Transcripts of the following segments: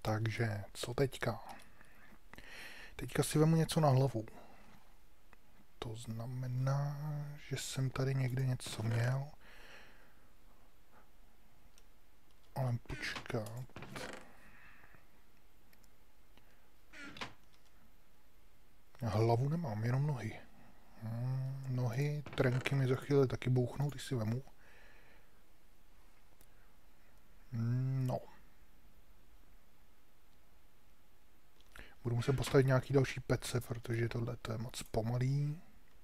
Takže, co teďka? Teďka si vemu něco na hlavu. To znamená, že jsem tady někde něco měl. Ale počkat. Hlavu nemám, jenom nohy. Nohy, trenky mi za chvíli taky bouchnou, ty si vemu. No. Budu muset postavit nějaký další pece, protože tohle je moc pomalý.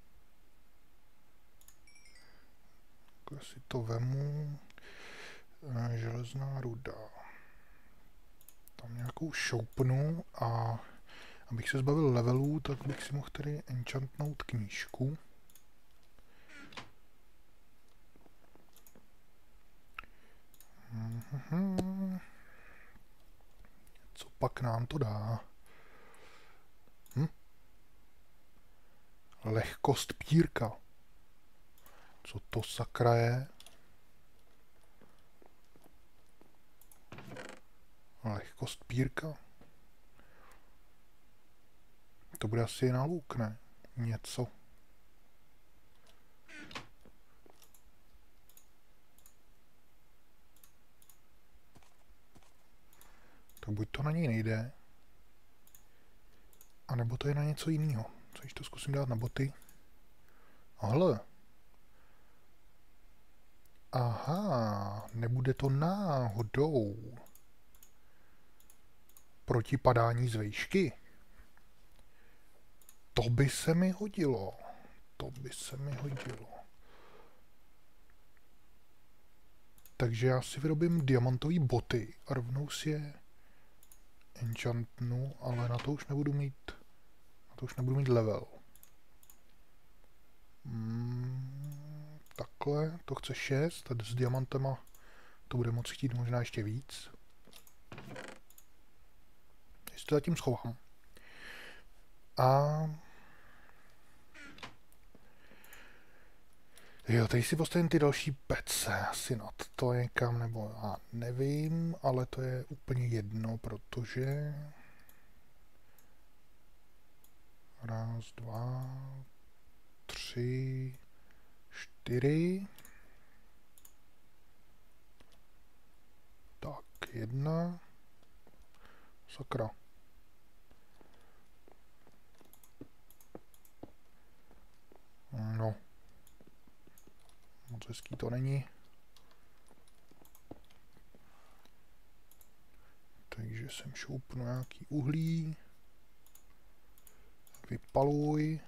Tak si to vemu. Železná ruda. Tam nějakou šoupnu a abych se zbavil levelů, tak bych si mohl tady enchantnout knížku. Co pak nám to dá? Lehkost pírka. Co to sakra je? Lehkost pírka. To bude asi na luk, ne? Něco. Tak buď to na něj nejde, anebo to je na něco jiného. Co když to zkusím dát na boty? Hle. Aha, nebude to náhodou proti padání z vejšky? To by se mi hodilo. To by se mi hodilo. Takže já si vyrobím diamantové boty a rovnou si je enchantnu, ale na to už nebudu mít level. Takhle, to chce 6, tady s diamantama to bude moc chtít možná ještě víc. Jestli to zatím schovám. A jo, tady si postavím ty další pece, asi nad to někam, nebo já nevím, ale to je úplně jedno, protože... Raz, dva, 3, 4. Tak, 1. Sakra. No. Moc hezký to není. Takže sem šoupnu nějaký uhlí. Vypaluj.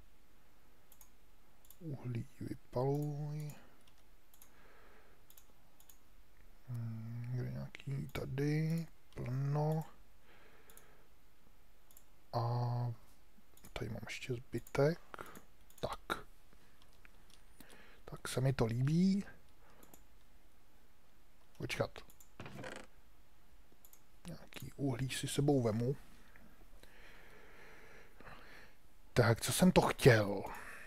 Uhlí vypaluj. Kde nějaký tady. Plno. A tady mám ještě zbytek. Tak. Tak se mi to líbí. Počkat. Nějaký uhlí si sebou vemu. Tak, co jsem to chtěl?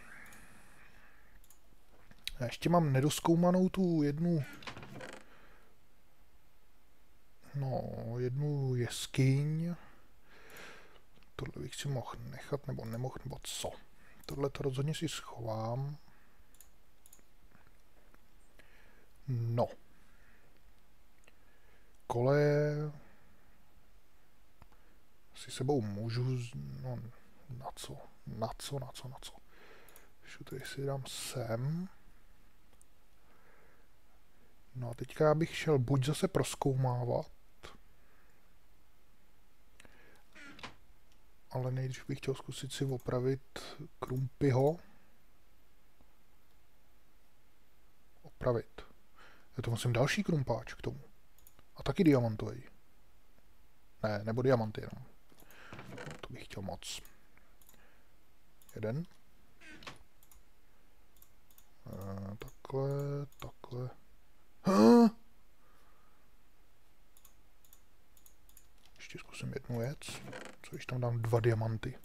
Já ještě mám nedoskoumanou tu jednu jeskyň. Tohle bych si mohl nechat, nebo nemohl, nebo co? Tohle to rozhodně si schovám. No. Koleje si sebou můžu, no, na co? Tady si dám sem. No a teďka já bych šel buď zase prozkoumávat, ale nejdřív bych chtěl zkusit si opravit Krumpyho. Opravit. Já to musím další krumpáč k tomu. A taky diamantový. Ne, nebo diamanty jenom. No, to bych chtěl moc. Jeden. Takhle. Ještě zkusím jednu věc. Co když tam dám 2 diamanty?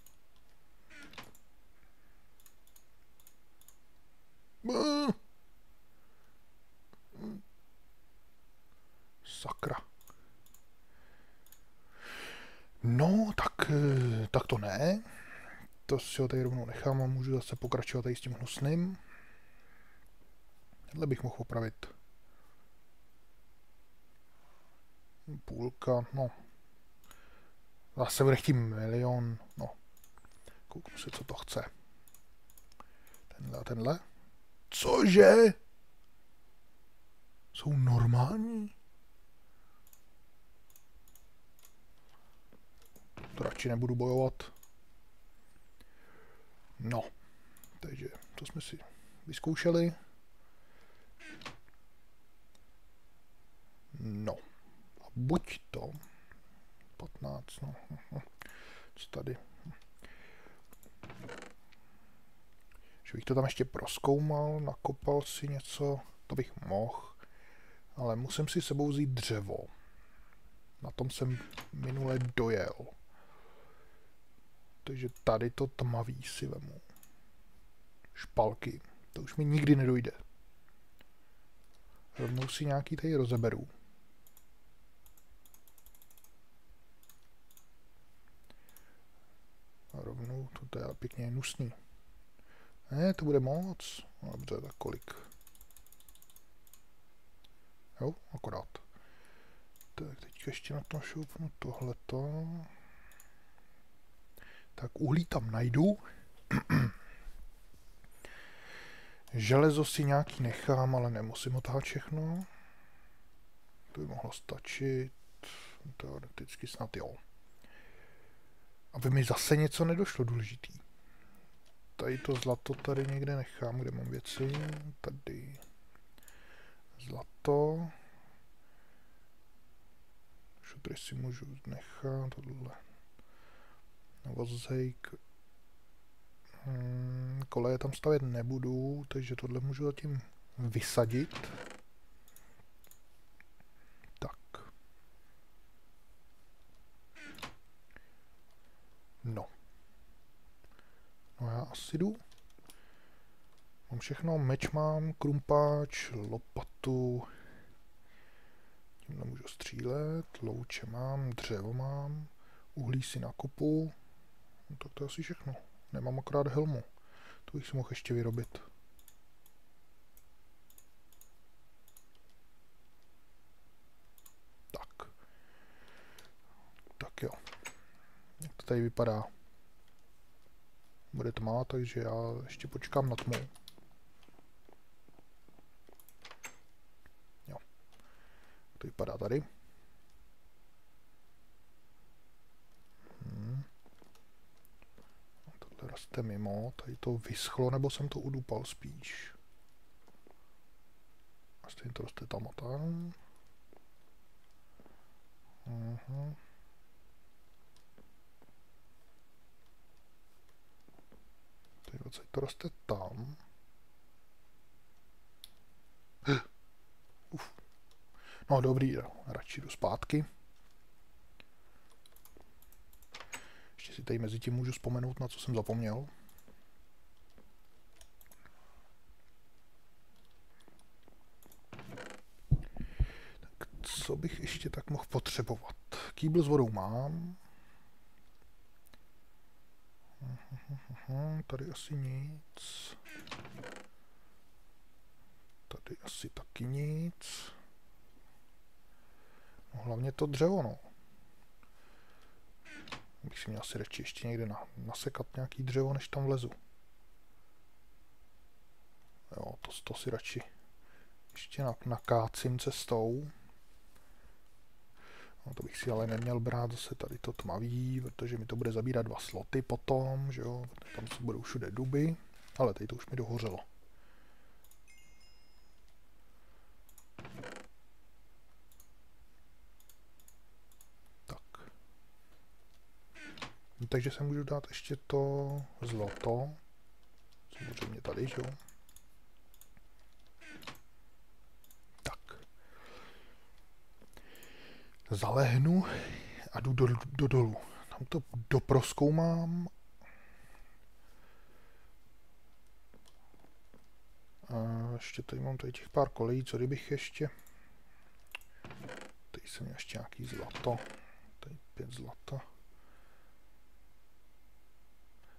Sakra. No, tak to ne. To si ho tady rovnou nechám a můžu zase pokračovat tady s tím hnusným. Tohle bych mohl opravit. Půlka, no. Zase bude chtít milion, no. Kouknu si, co to chce. Tenhle a tenhle. Cože? Jsou normální? To radši nebudu bojovat. No. Takže to jsme si vyzkoušeli. No. A buď to 15, no. Co tady? Že bych to tam ještě prozkoumal, nakopal si něco, to bych mohl. Ale musím si sebou vzít dřevo. Na tom jsem minule dojel. Takže tady to tmavý si vemu. Špalky. To už mi nikdy nedojde. Rovnou si nějaký tady rozeberu. A rovnou to je pěkně hnusný. Ne, to bude moc. No, dobře, tak kolik? Jo, akorát. Tak teďka ještě na to šoupnu tohleto. Tak uhlí tam najdu. Železo si nějaký nechám, ale nemusím otáhat všechno. To by mohlo stačit. Teoreticky snad jo. Aby mi zase něco nedošlo důležitý. Tady to zlato tady někde nechám, kde mám věci. Tady. Zlato. Šutry si můžu nechat. Tohle. Vozejk. Koleje tam stavět nebudu, takže tohle můžu zatím vysadit. Tak. No. No já asi jdu. Mám všechno, meč mám, krumpáč, lopatu. Tímhle můžu střílet, louče mám, dřevo mám, uhlí si nakopu. No tak to je asi všechno. Nemám akorát helmu. To bych si mohl ještě vyrobit. Tak. Tak jo. Jak to tady vypadá? Bude tma, takže já ještě počkám na tmu. Jo. To vypadá tady. Tohle roste mimo. Tady to vyschlo, nebo jsem to udupal spíš. A stejně to roste tam a tam. Tady to roste tam. No dobrý, radši jdu zpátky. Ještě si tady mezi tím můžu vzpomenout, na co jsem zapomněl. Tak co bych ještě tak mohl potřebovat? Kýbl s vodou mám. Tady asi nic. Tady asi taky nic. No, hlavně to dřevo, no. Bych si měl asi radši ještě někde nasekat nějaký dřevo, než tam vlezu. Jo, to si radši ještě nakácím cestou. No, to bych si ale neměl brát zase tady to tmavý, protože mi to bude zabírat 2 sloty potom, že jo. Tam se budou všude duby, ale tady to už mi dohořelo. Takže se můžu dát ještě to zlato. Samozřejmě tady, že jo. Tak. Zalehnu a jdu do dolu. Tam to doprozkoumám. A ještě tady mám tady těch pár kolejí, co kdybych ještě... Tady jsem měl ještě nějaký zlato. Tady 5 zlata.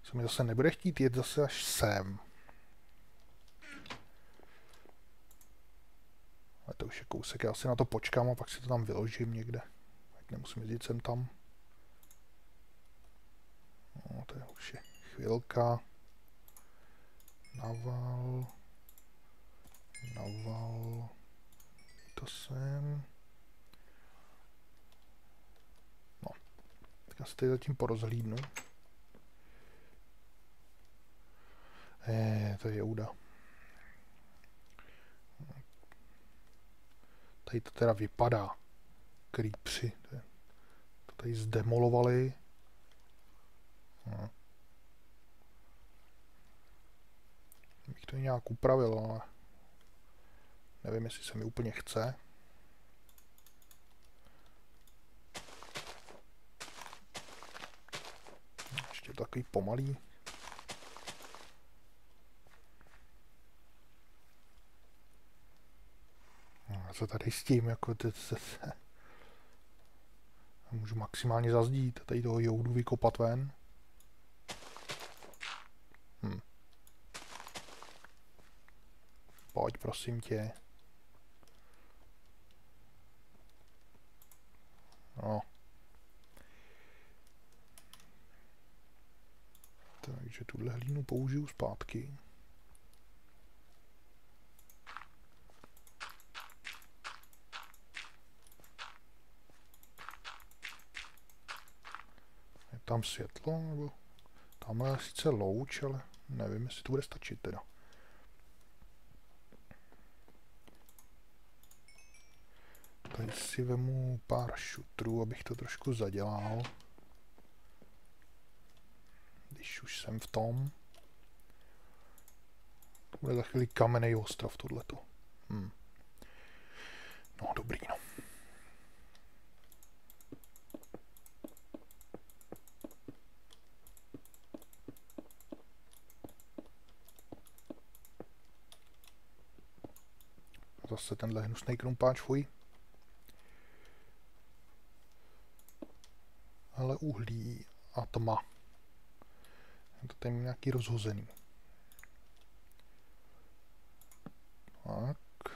Co mi zase nebude chtít jet zase až sem. Ale to už je kousek, já si na to počkám a pak si to tam vyložím někde. Tak nemusím jezdit sem tam. No, to je už je chvilka. Naval. To sem. No, tak já se tady zatím porozhlídnu. To je jouda. Tady to teda vypadá. Creepři. To tady zdemolovali. No. Bych to nějak upravil, ale nevím, jestli se mi úplně chce. Ještě takový pomalý. A co tady s tím, jako můžu maximálně zazdít, tady toho joudu vykopat ven. Pojď, prosím tě. No. Takže tuhle hlínu použiju zpátky. Je tam světlo, nebo tam je sice louč, ale nevím, jestli to bude stačit teda. Tady si vemu pár šutrů, abych to trošku zadělal. Když už jsem v tom. To bude za chvíli kamenný ostrov tohleto. No, dobrý, no. Zase tenhle hnusnej krumpáč, fuj. Ale uhlí a tma. Je to tady nějaký rozhozený. Tak.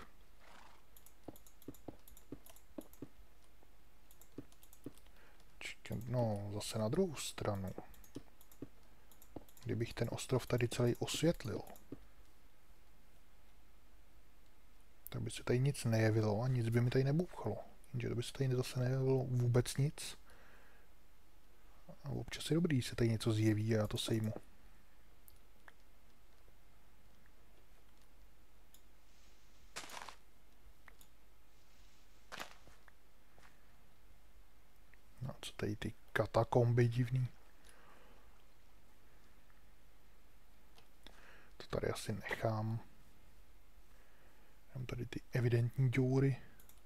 No, zase na druhou stranu. Kdybych ten ostrov tady celý osvětlil, tak by se tady nic nejevilo a nic by mi tady nebouchalo. Jenže to by se tady zase nejevilo vůbec nic. A občas je dobrý, se tady něco zjeví a já to sejmu. No co tady ty katakomby divný. To tady asi nechám. Mám tady ty evidentní díry.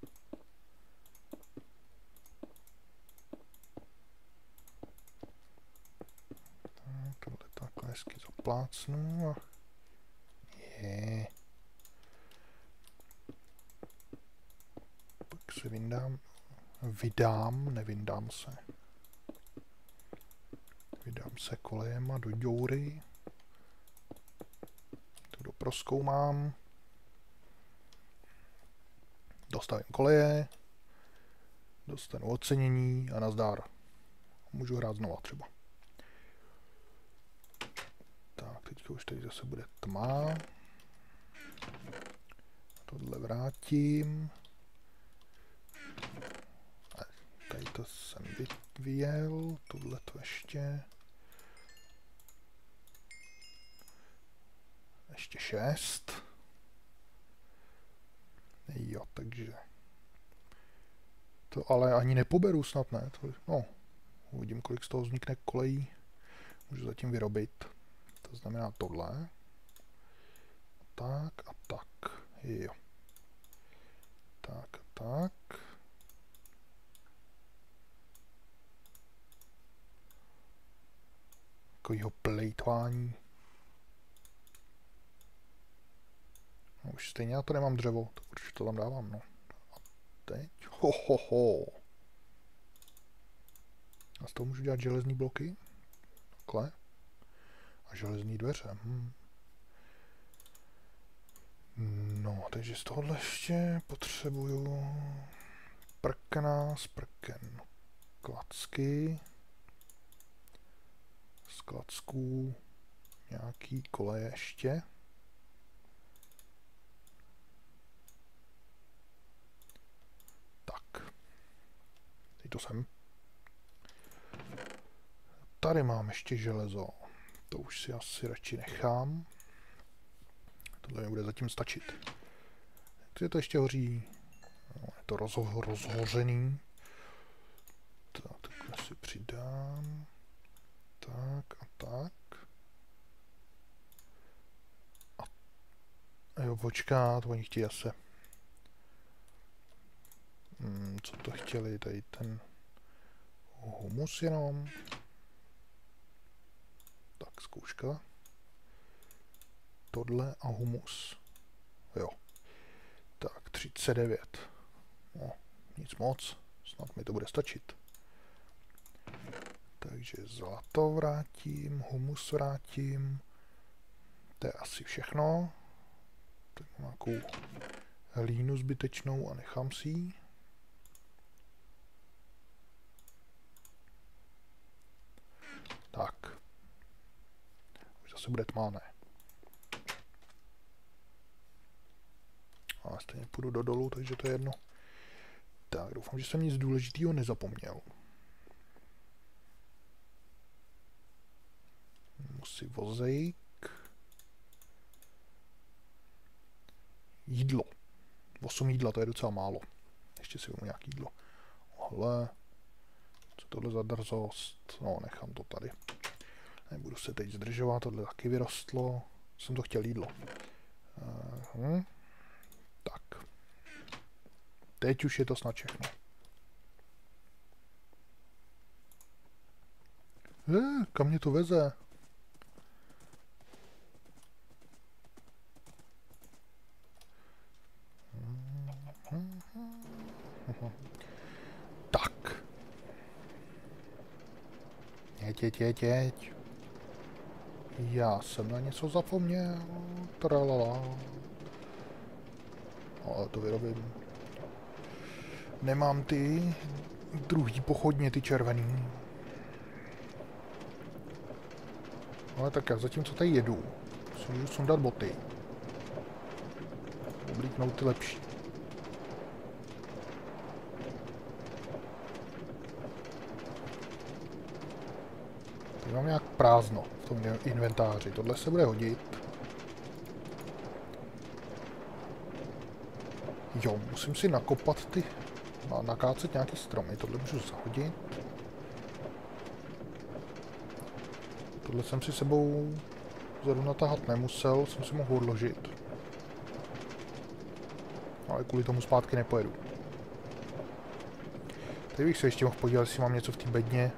Tohle takhle hezky zaplácnu a je. Pak se nevydám se. Vydám se kolejema do díry. Tu doprozkoumám. Dostavím koleje. Dostanu ocenění a nazdar. Můžu hrát znova třeba. Tak, teďka už tady zase bude tma. Tohle vrátím. Tady to jsem vyjel, tohle to ještě. Ještě 6. Jo, takže. To ale ani nepoberu snad, ne? No, uvidím, kolik z toho vznikne kolejí. Můžu zatím vyrobit. To znamená tohle. Tak a tak. Jo. Tak a tak. Takovýho plejtvání. No, už stejně já to nemám dřevo, tak určitě to tam dávám, no. A teď? A z toho můžu dělat železní bloky. Takhle. A železní dveře. No, takže z tohohle ještě potřebuju prkna z prken. Klacky. Z klacků nějaký koleje ještě. Tak. Teď to sem. Tady mám ještě železo. To už si asi radši nechám. Tohle mi bude zatím stačit. Takže to ještě hoří. No, je to rozhořený. Tak, takhle si přidám. Tak a tak. A jo, počkat, oni chtějí asi. Co to chtěli, tady ten humus jenom. Tak, zkouška. Tohle a humus. Jo. Tak, 39. No, nic moc. Snad mi to bude stačit. Takže zlato vrátím, humus vrátím. To je asi všechno. Tak mám nějakou hlínu zbytečnou a nechám si ji. Tak. Už zase bude tmavé. Ale stejně půjdu do dolu, takže to je jedno. Tak, doufám, že jsem nic důležitého nezapomněl. Musí vozejk. Jídlo. 8 jídla, to je docela málo. Ještě si vezmu nějaký jídlo. Ohle. Co tohle za drzost? No, nechám to tady. Nebudu se teď zdržovat, tohle taky vyrostlo. Jsem to chtěl jídlo. Tak. Teď už je to snad všechno. Kam mě to veze? Tak. Jeď. Já jsem na něco zapomněl. Tralala. Ale to vyrobím. Nemám ty druhý pochodně, ty červený. Ale tak já zatímco tady jedu, si můžu sundat boty. Oblíknout ty lepší. Tady mám nějak prázdno v tom inventáři. Tohle se bude hodit. Jo, musím si nakopat ty... nakácet nějaký stromy. Tohle můžu zahodit. Tohle jsem si sebou zrovna tahat nemusel, jsem si mohl odložit. Ale kvůli tomu zpátky nepojedu. Tady bych se ještě mohl podívat, jestli mám něco v té bedně.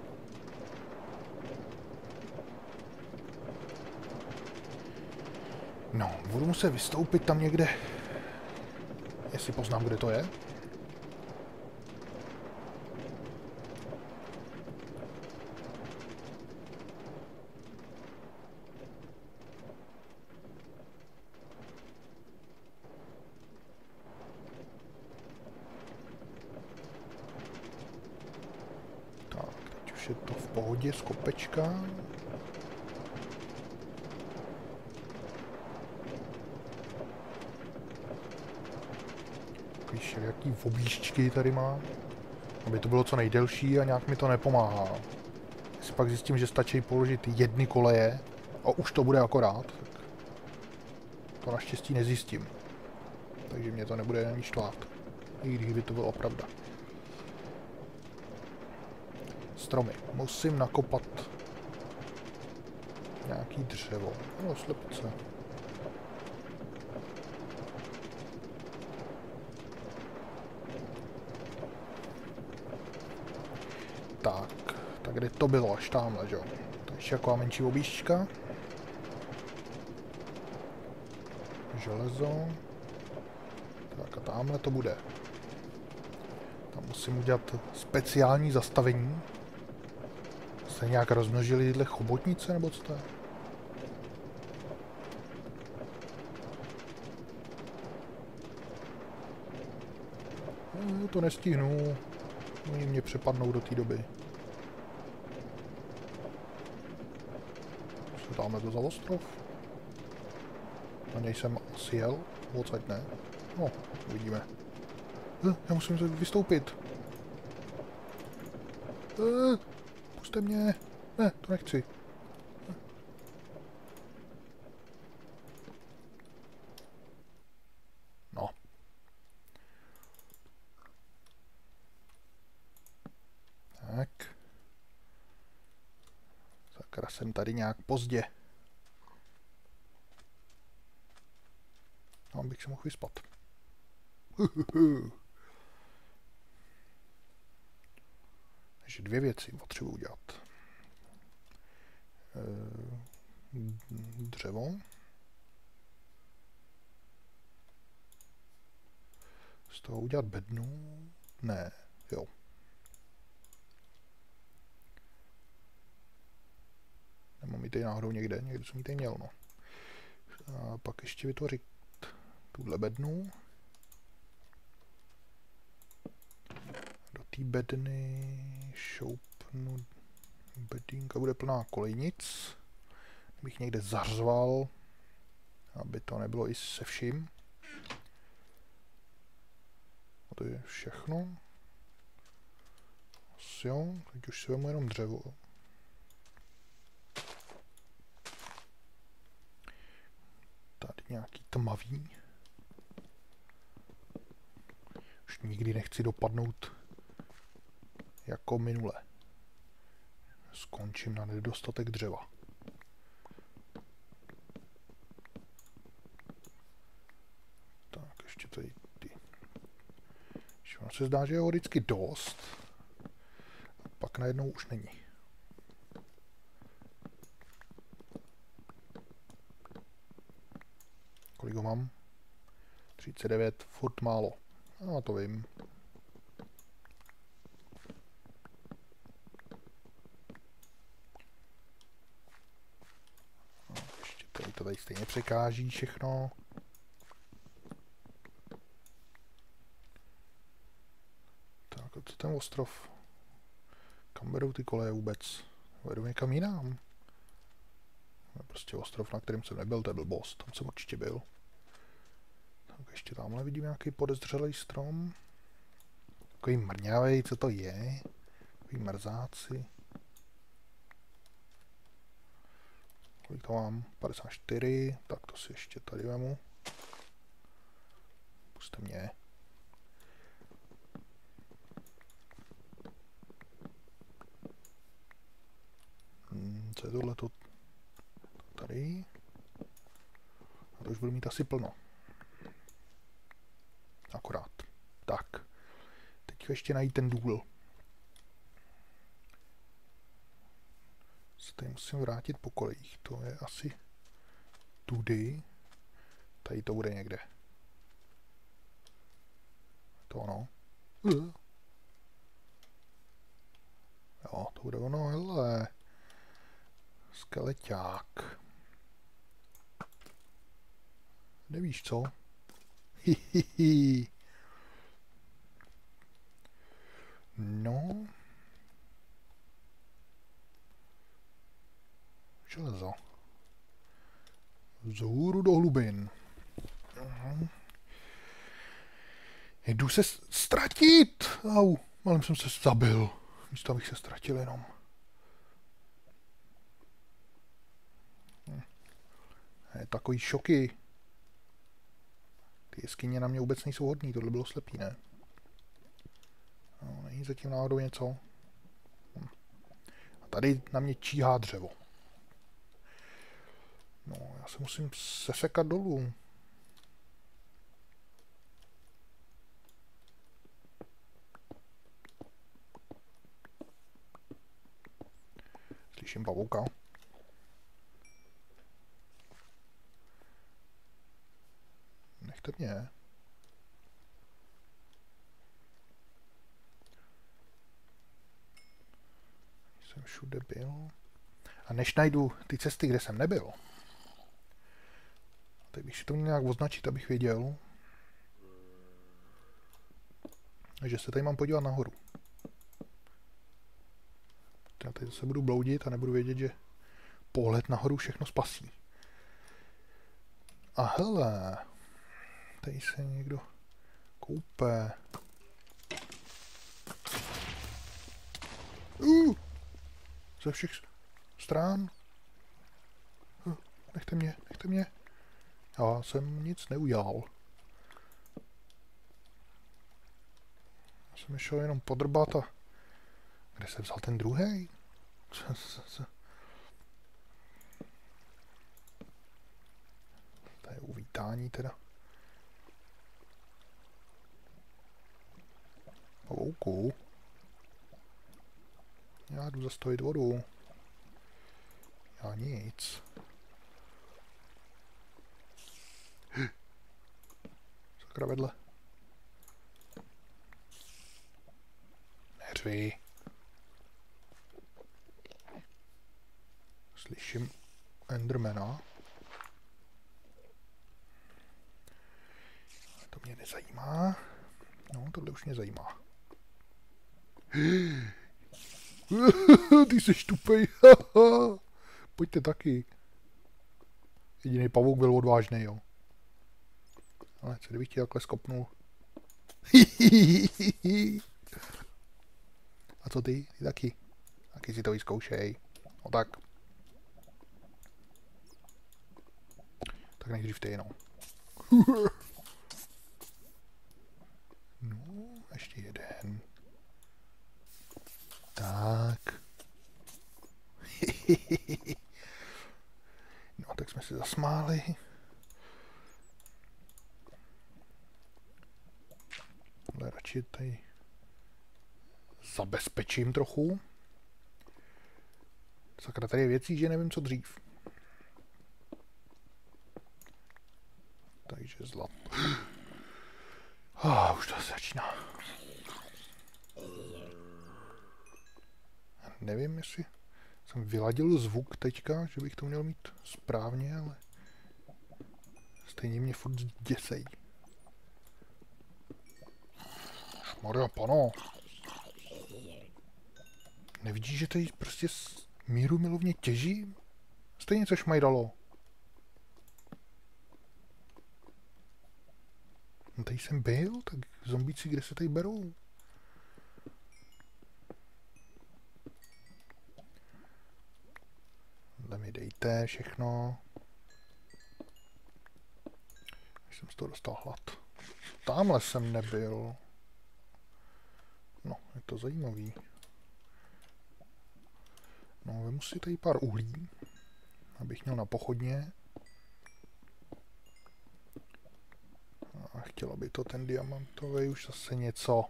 No, budu muset vystoupit tam někde. Jestli poznám, kde to je. Tak, teď už je to v pohodě z kopečka. Jaký objížďky tady má, aby to bylo co nejdelší a nějak mi to nepomáhá. Jestli pak zjistím, že stačí položit jedny koleje a už to bude akorát, tak to naštěstí nezjistím. Takže mě to nebude ani štvát, i kdyby to bylo pravda. Stromy. Musím nakopat nějaký dřevo. No, slepice. Tak kde to bylo? Až tamhle, že jo? To je ještě taková menší objížďka. Železo. Tak a tamhle to bude. Tam musím udělat speciální zastavení. Jste nějak rozmnožili tyhle chobotnice, nebo co to je? To nestihnu. Oni mě přepadnou do té doby. Co dáme to za ostrov? Na něj jsem asi jel. Odsaď ne. No, uvidíme. Já musím se vystoupit. Puste mě. Ne, to nechci. No. Tak. Sakra, jsem tady nějak pozdě. No, bych se mohl vyspat. Takže 2 věci potřebuji udělat. Dřevo. Z toho udělat bednu? Ne, jo. Nemám ji tady náhodou někde jsem ji tady měl, no. A pak ještě vytvořit tuhle bednu. Do té bedny šoupnu. Bedínka bude plná kolejnic. Bych někde zařval, aby to nebylo i se vším. A to je všechno. Asi jo, teď už si vemu jenom dřevo. Tady nějaký tmavý. Už nikdy nechci dopadnout jako minule. Skončím na nedostatek dřeva. Tak, ještě tady ty. Ono se zdá, že je ho vždycky dost. A pak najednou už není. Kolik ho mám? 39, furt málo. No, to vím. No, ještě tady to tady stejně překáží všechno. Tak, a co ten ostrov? Kam vedou ty koleje vůbec? Vedou někam jinam. Prostě ostrov, na kterém jsem nebyl, to je blbost. Tam jsem určitě byl. Tak ještě tamhle vidím nějaký podezřelý strom. Takový mrňavej, co to je? Takový mrzáci. Kolik to mám? 54. Tak to si ještě tady vemu. Puste mě. Co je tohleto? Tady. A to už budu mít asi plno. Akorát. Tak. Teď ještě najít ten důl. Se tady musím vrátit po kolejích. To je asi tudy. Tady to bude někde. To ono. Jo, to bude ono, hele. Skeleťák. Nevíš co? Hihihi. No. Železo. Vzhůru do hlubin. Jdu se ztratit. Au, malem jsem se zabil. Místo abych se ztratil jenom. Takový šoky. Ty jeskyně na mě vůbec nejsou hodný, tohle bylo slepý, ne? No, není zatím náhodou něco. A tady na mě číhá dřevo. No, já se musím sesekat dolů. Slyším pavouka. Nechte mě. Jsem všude byl. A než najdu ty cesty, kde jsem nebyl, tak bych si to měl nějak označit, abych věděl, Takže se tady mám podívat nahoru. Já tady zase budu bloudit a nebudu vědět, že pohled nahoru všechno spasí. A hele, tady se někdo koupe. Ze všech stran. Nechte mě, nechte mě. Já jsem nic neudělal. Já jsem šel jenom podrbat a... Kde se vzal ten druhej? To je uvítání teda. Pavouku. Já jdu zastavit vodu. Já nic. Sakra vedle. Neřvi. Slyším Endermana. To mě nezajímá. No, tohle už mě zajímá. Ty jsi tupej. Pojďte taky. Jediný pavouk byl odvážný, jo. Ale co kdybych ti takhle skopnul? A co ty? Ty taky. Taky si to vyzkoušej. No tak. Tak nejdřív ty, no. No, ještě jeden. Tak. No, tak jsme se zasmáli. Ale radši tady zabezpečím trochu. Sakra, tady je věcí, že nevím, co dřív. Takže zlato. Už to začíná. Nevím, jestli jsem vyladil zvuk teďka, že bych to měl mít správně, ale stejně mě furt děsej. Šmarja, pano. Nevidíš, že tady prostě míru milovně těží? Stejně co šmajdalo. No tady jsem byl, tak zombíci kde se tady berou? Tohle mi dejte všechno. Až jsem z toho dostal hlad. Tamhle jsem nebyl. No, je to zajímavý. No, vemu si tady pár uhlí, abych měl na pochodně. A chtěla by to ten diamantový už zase něco.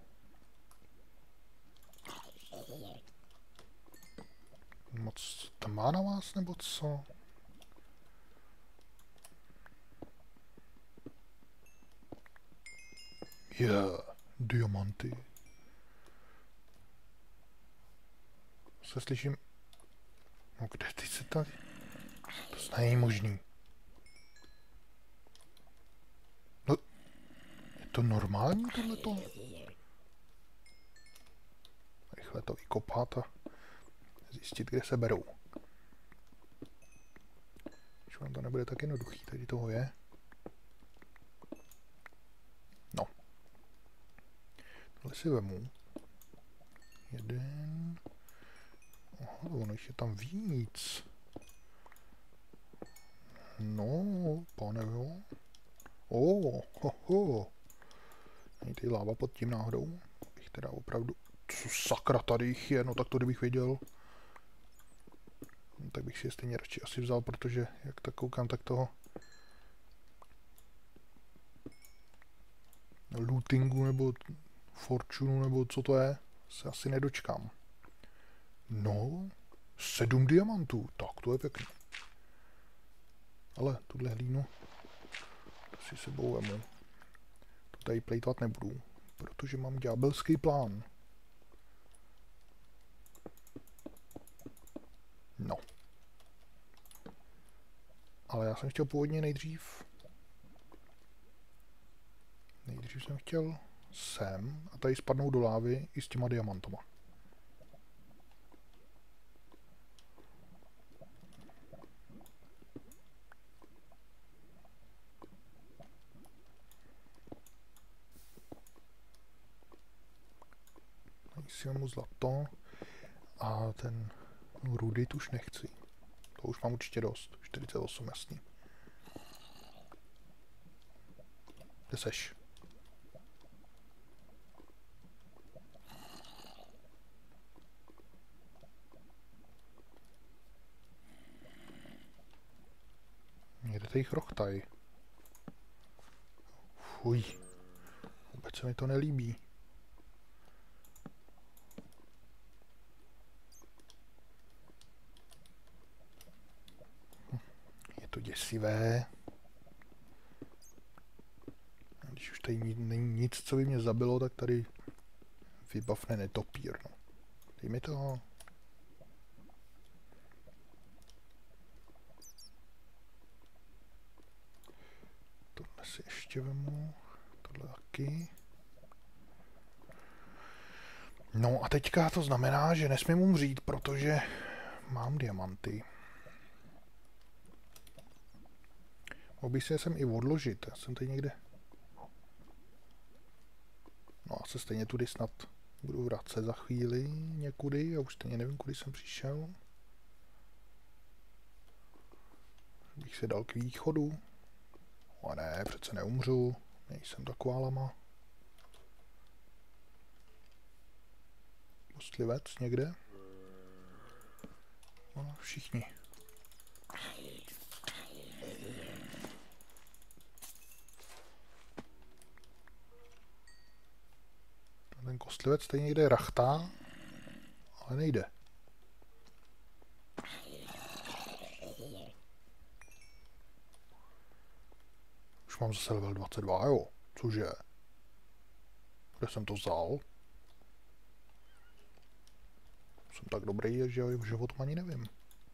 Moc tam má na vás, nebo co? Diamanty. Se slyším... No kde ty se tady... To není možný. No... Je to normální tohleto? Rychle to vykopat a zjistit, kde se berou. Když vám to nebude tak jednoduchý, tady toho je. No. Tohle si vemu. Jeden... Aha, ono je tam víc. No, pane jo. Ho. Není tady láva pod tím náhodou? Bych teda opravdu... Co sakra tady jich je, no tak to kdybych věděl. No, tak bych si je stejně radši asi vzal, protože jak tak koukám, tak toho... lootingu nebo fortunu nebo co to je, se asi nedočkám. No, 7 diamantů, tak to je pěkný. Ale tuhle hlínu to si sebou vemu. To tady plejtvat nebudu, protože mám ďábelský plán. No. Ale já jsem chtěl původně nejdřív jsem chtěl sem a tady spadnou do lávy i s těma diamantama. Si mu zlato a ten rudit už nechci. To už mám určitě dost. 48, jasný. Kde seš? Někde tady chrochtaj. Fuj. Vůbec se mi to nelíbí. Je to děsivé. Když už tady není nic, co by mě zabilo, tak tady vybavne netopír. No. Dej mi to. Tohle si ještě vemu. Tohle taky. No a teďka to znamená, že nesmím umřít, protože mám diamanty. Mohl bych si je sem i odložit. Já jsem tady někde... No a se stejně tudy snad budu vracet za chvíli někudy. Já už stejně nevím, kudy jsem přišel. Bych se dal k východu. A ne, přece neumřu. Nejsem taková lama. Kostlivec někde? No, všichni. Ten kostlivec tady někde rachtá, ale nejde. Už mám zase level 22, jo. Cože? Kde jsem to vzal? Jsem tak dobrý, že v životu ani nevím.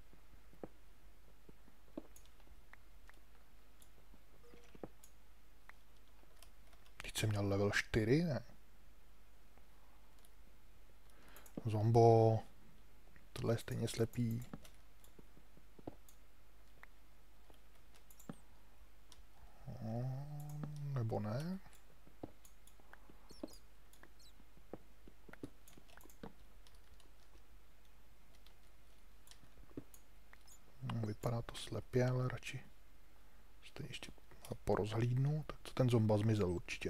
Teď jsem měl level 4, ne? Zombo. Tohle je stejně slepý. Nebo ne? Vypadá to slepě, ale radši stejně ještě porozhlídnu. Tak to ten zomba zmizel určitě.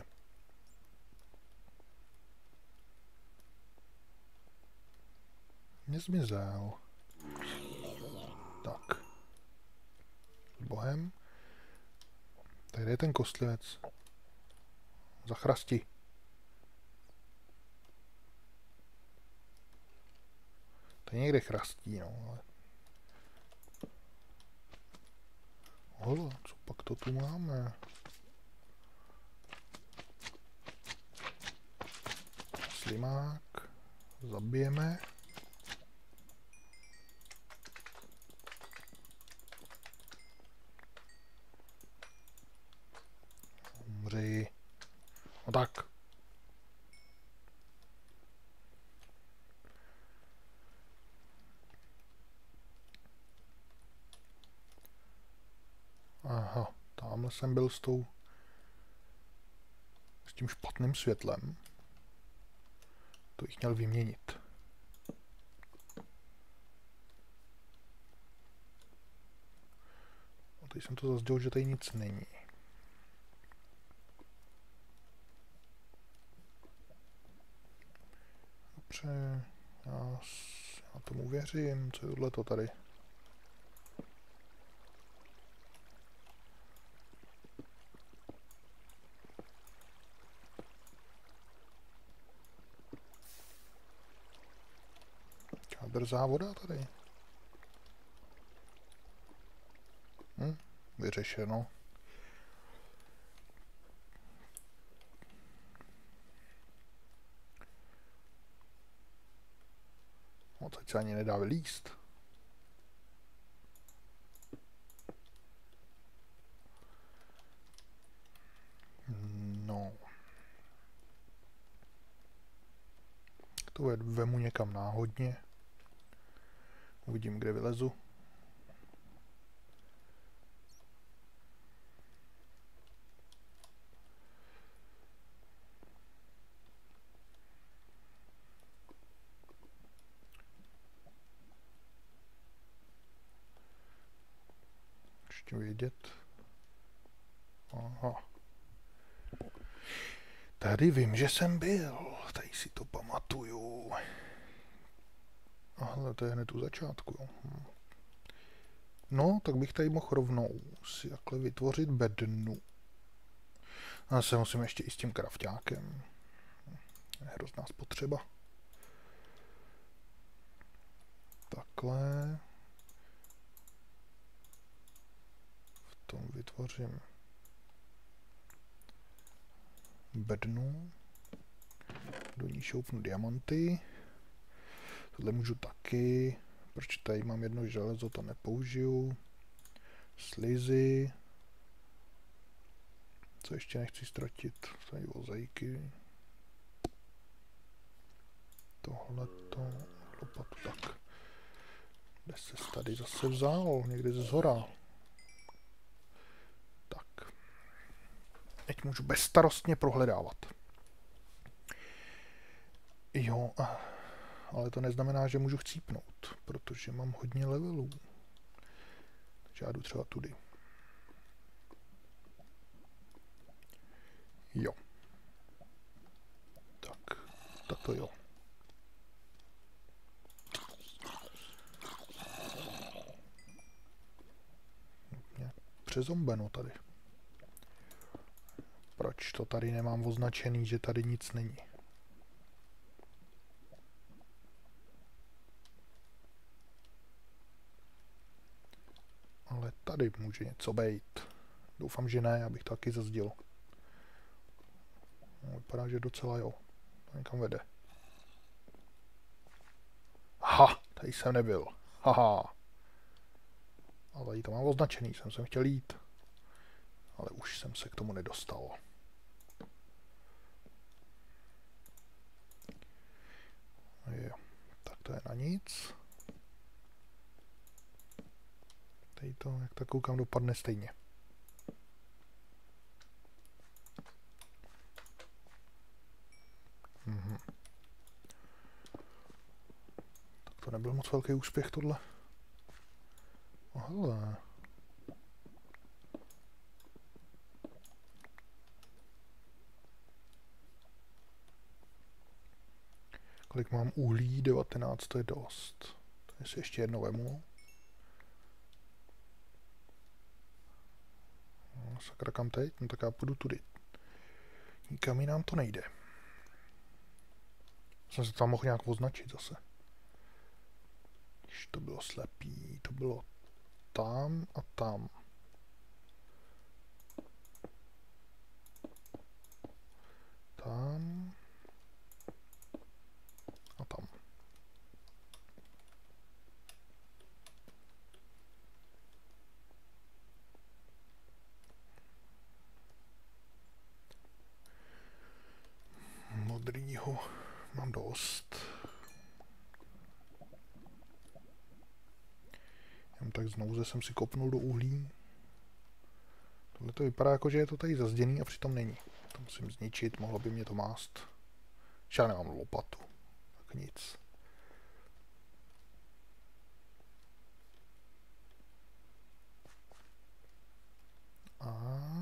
Nezmizel. Tak. Bohem. Tady je ten kostlivec. Zachrasti. Tady někde chrastí, no, ale... Hola, co pak to tu máme? Slimák. Zabijeme. Umři. No tak. Aha, tamhle jsem byl s tím špatným světlem. To jich měl vyměnit. A teď jsem to zase dělal, že tady nic není. Dobře, já tomu věřím. Co je tohleto tady? Drzá voda tady. Vyřešeno. No, teď se ani nedá vylíst. No. To vemu někam náhodně. Uvidím, kde vylezu. Ještě vědět. Aha. Tady vím, že jsem byl. Tady si to pamatuju. Aha, to je hned u začátku. Jo. No, tak bych tady mohl rovnou si takhle vytvořit bednu. A se musím ještě i s tím krafťákem. Je hrozná spotřeba. Takhle. V tom vytvořím bednu. Do ní šoupnu diamanty. Tohle můžu taky. Proč tady mám jedno železo, to nepoužiju. Slizy. Co ještě nechci ztratit? Tady vozejky. Tohleto. Lopatu tak. Kde se tady zase vzal? Někde ze zhora. Tak. Teď můžu bezstarostně prohledávat. Jo, ale to neznamená, že můžu chcípnout, protože mám hodně levelů. Takže já jdu třeba tudy. Jo. Tak to jo. Přezombeno tady. Proč to tady nemám označený, že tady nic není? Ale tady může něco být. Doufám, že ne, abych to taky zazdil. No, vypadá, že docela jo. To někam vede. Ha, tady jsem nebyl. Haha. Ale tady to mám označený, jsem sem chtěl jít. Ale už jsem se k tomu nedostal. Jo, tak to je na nic. Tady to, jak tak koukám, dopadne stejně. Tak to nebyl moc velký úspěch tohle. Oh, hele. Kolik mám uhlí? 19, to je dost. To si ještě jedno vemu. No, sakra, kam teď? No tak já půjdu tudy. Nikam jinam to nejde. Jsem se tam mohl nějak označit zase. Když to bylo slepý, to bylo tam a tam. Tam. A tam. Modrýho mám dost. Jen tak znovu jsem si kopnul do uhlí. Tohle to vypadá jako, že je to tady zazděný a přitom není. To musím zničit, mohlo by mě to mást. Já nemám lopatu. Tak nic. A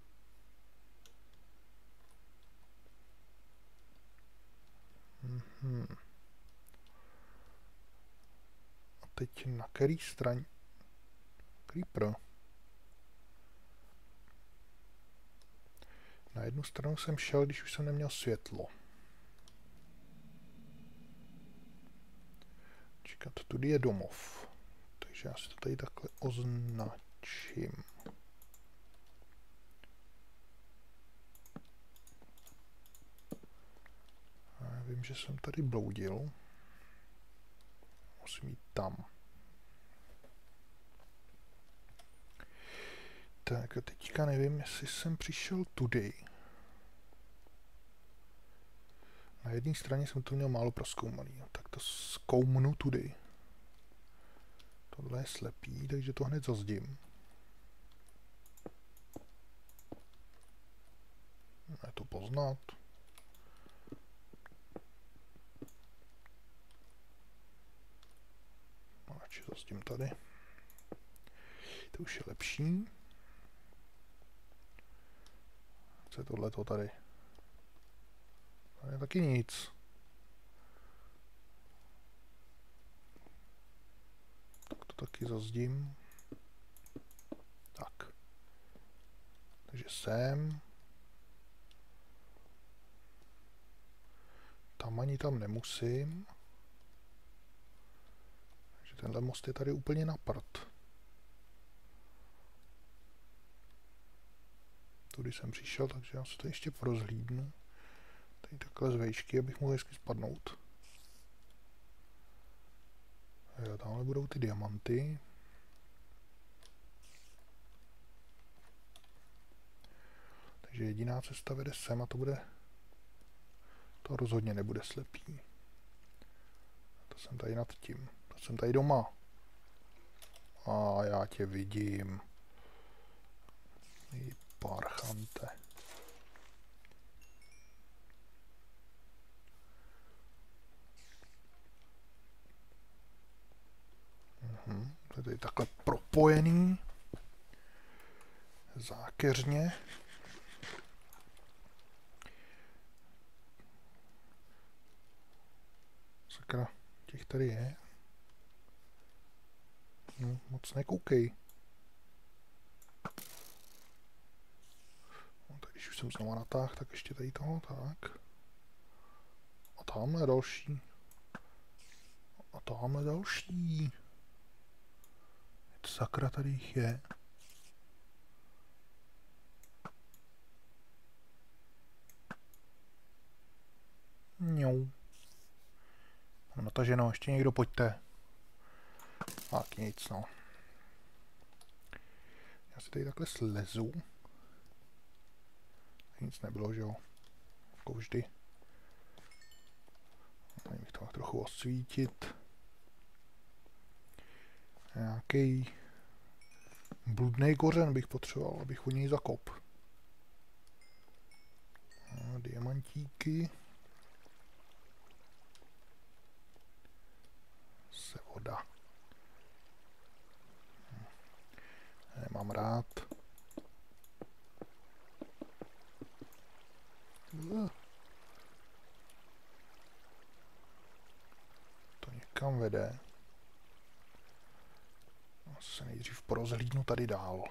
teď na který straně? Creeper. Na jednu stranu jsem šel, když už jsem neměl světlo. Čekat, tudy je domov. Takže já si to tady takhle označím. Já vím, že jsem tady bloudil. Musím jít tam. Tak a teďka nevím, jestli jsem přišel tudy. Na jedné straně jsem to měl málo prozkoumaný, tak to zkoumnu tudy. Tohle je slepý, takže to hned zazdím. Je to poznat. Radši zazdím tady. To už je lepší. Co je tohleto tady? Tady je taky nic. Tak to taky zazdím. Tak. Takže sem. Tam ani tam nemusím. Takže tenhle most je tady úplně na prd. Tudy jsem přišel, takže já se to ještě porozhlídnu. Tady takhle z vejšky, abych mohl hezky spadnout. Jo, tamhle budou ty diamanty. Takže jediná cesta vede sem a to bude... To rozhodně nebude slepý. To jsem tady nad tím. To jsem tady doma. A já tě vidím. Ej, parchante. To je tady takhle propojený. Zákeřně. Sakra, těch tady je. No, moc nekoukej. No, tak když už jsem znovu natáhl, tak ještě tady toho, tak. A tamhle další. A tamhle další. Sakra, tady jich je. Mňou. Mám nataženo, ještě někdo pojďte. Tak nic, no. Já si tady takhle slezu. Nic nebylo, že jo. Jako vždy. Tady bych to mohl trochu osvítit. Nějaký bludný kořen bych potřeboval, abych od něj zakop. A diamantíky. Se voda. Nemám rád. To někam vede. Se nejdřív porozhlídnu tady dál.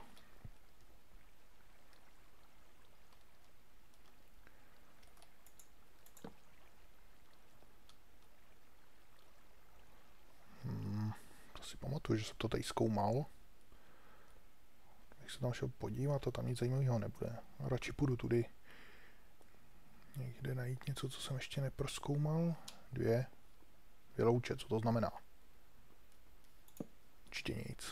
To si pamatuju, že jsem to tady zkoumal. Když se tam šel podívat, to tam nic zajímavého nebude. A radši půjdu tudy. Někde najít něco, co jsem ještě neprozkoumal. Dvě louče, co to znamená? Určitě nic.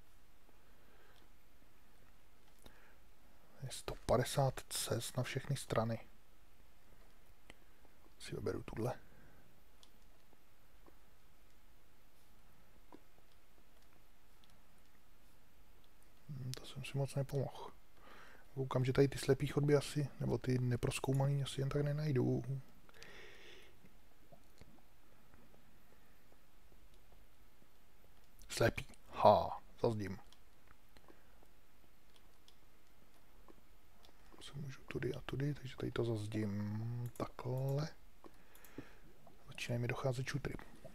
Je 150 cest na všechny strany. Si vyberu tuhle. To jsem si moc nepomohl. Koukám, že tady ty slepý chodby asi, nebo ty neprozkoumaný asi jen tak nenajdu. Slepý. Ha, zazdím. Se můžu tudy a tudy, takže tady to zazdím takhle. Začínají mi docházet šutry.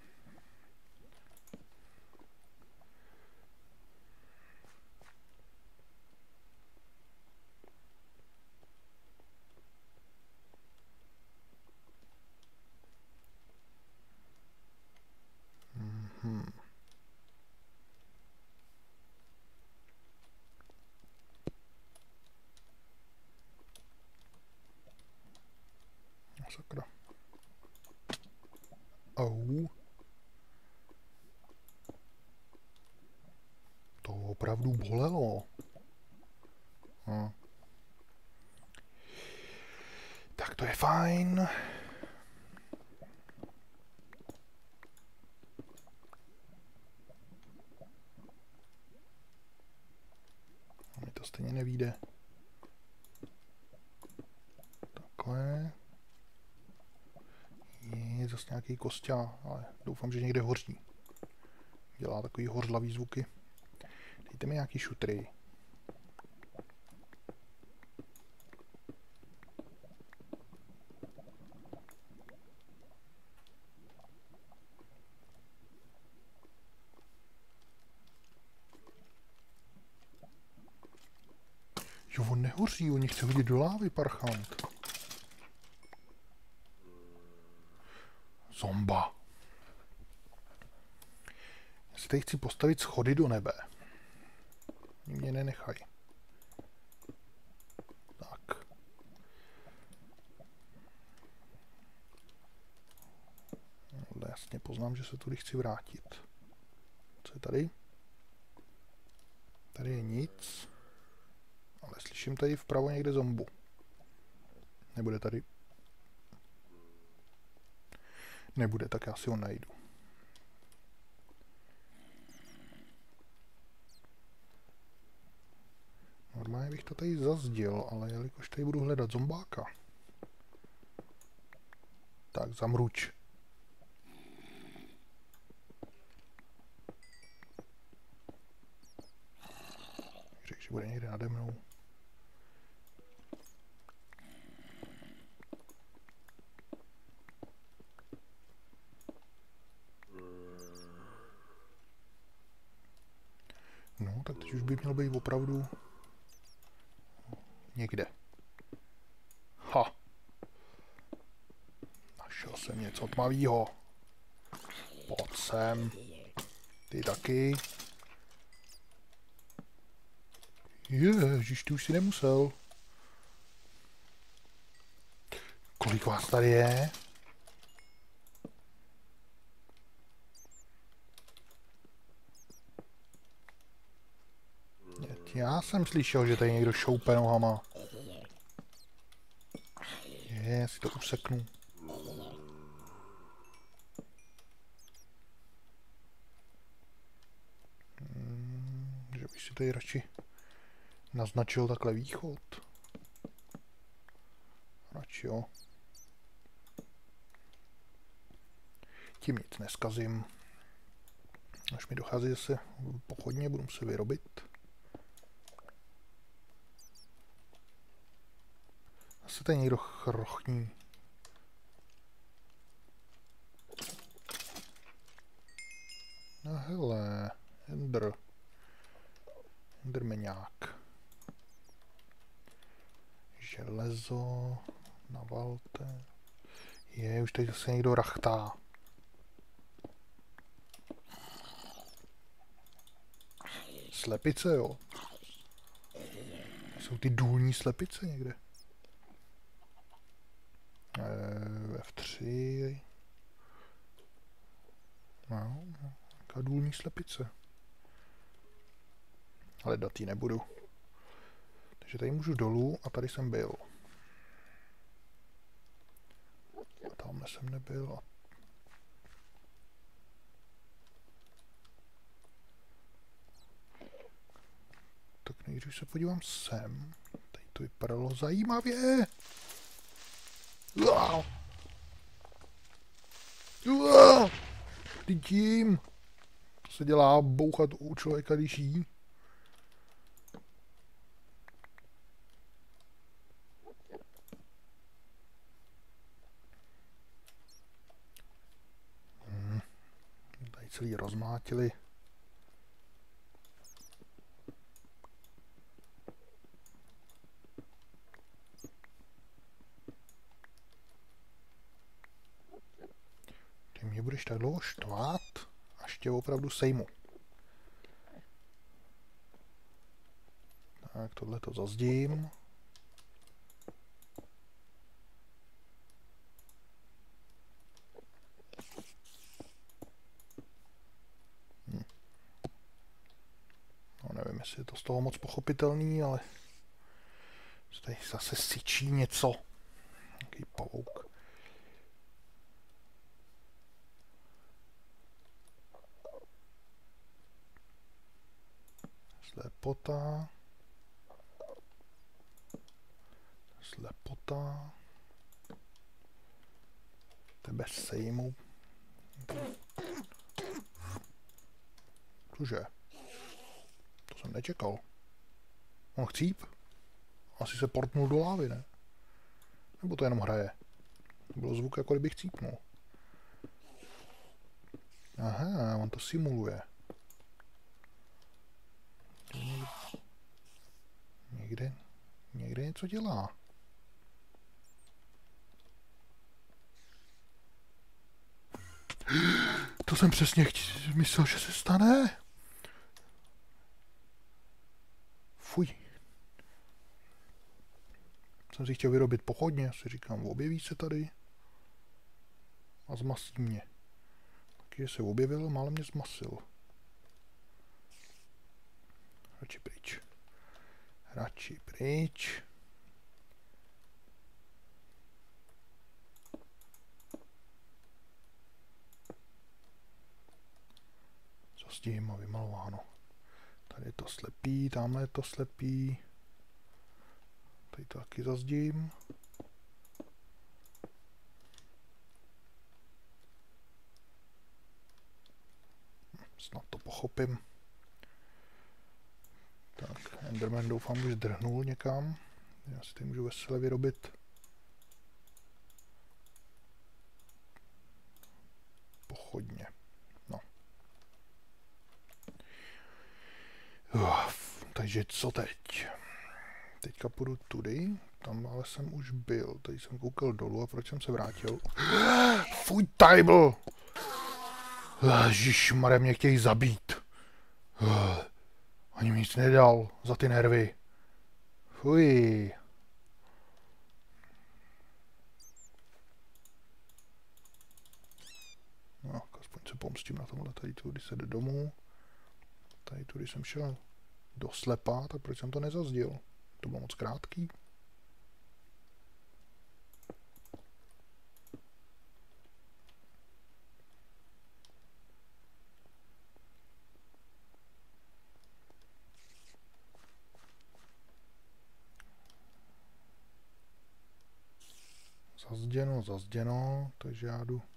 Sakra. Au. To opravdu bolelo. Tak to je fajn. stejně nevíde. Takhle. Je zase nějaký kosťa, ale doufám, že někde hoří. Dělá takový hořlavý zvuky. Dejte mi nějaký šutry. Jo, on nehoří, oni chce hodit do lávy, parchant. Zomba. Já si tady chci postavit schody do nebe. Oni mě nenechají. Tak. Ale jasně poznám, že se tudy chci vrátit. Co je tady? Tady je nic. Ale slyším tady vpravo někde zombu. Nebude tady? Nebude, tak já si ho najdu. Normálně bych to tady zazděl, ale jelikož tady budu hledat zombáka. Tak, zamruč. Řekl, že bude někde nade mnou. No, tak teď už by měl být opravdu někde. Ha! Našel jsem něco tmavýho. Pojď sem. Ty taky. Ježiš, ty už si nemusel. Kolik vás tady je? Já jsem slyšel, že tady někdo šoupe nohama. Já si to useknu. Že bych si tady radši naznačil takhle východ. Radši jo. Tím nic neskazím. Až mi dochází zase pochodně, budu se vyrobit. Zase tady někdo chrochní. No hele, Endermeňák. Železo, navalte. Už tady zase někdo rachtá. Slepice, jo. Jsou ty důlní slepice někde. F3. No, jaká důlní slepice. Ale dát ji nebudu. Takže tady můžu dolů a tady jsem byl. A tamhle jsem nebyl. Tak nejdřív se podívám sem. Tady to vypadalo zajímavě. Ty tím. To se dělá bouchat u člověka, když jí. Tady celý rozmátili. Ty mě budeš tak dlouho štvát, až tě opravdu sejmu. Tak, tohle to zazdím. No nevím, jestli je to z toho moc pochopitelný, ale tady zase syčí něco. Nějaký pavouk. Slepota. Slepota. Tebe sejmu. Cože? To jsem nečekal. On chcíp? Asi se portnul do lávy, ne? Nebo to jenom hraje? To byl zvuk, jako kdyby chcípnul. Aha, on to simuluje. Někde něco dělá. To jsem přesně myslel, že se stane. Fuj. Jsem si chtěl vyrobit pochodně, si říkám, objeví se tady a zmasí mě. Taky se objevil, málem mě zmasil. Radši pryč. Radši pryč. Co s tím má vymalováno? Tady je to slepý, tamhle je to slepý. Tady to taky zazdím. Snad to pochopím. Tak, Enderman doufám už drhnul někam. Já si tady můžu vesele vyrobit pochodně. No. Takže co teď? Teďka půjdu tudy, tam ale jsem už byl, tady jsem koukal dolů a proč jsem se vrátil? Fuj, table! Ježišmarja, mě chtějí zabít. Ani mi nic nedal za ty nervy. Fuj. No, aspoň se pomstím na tomhle, tady tudy se jde domů. Tady tudy jsem šel do slepa, tak proč jsem to nezazdil? To bylo moc krátký. Zazděno, takže já jdu.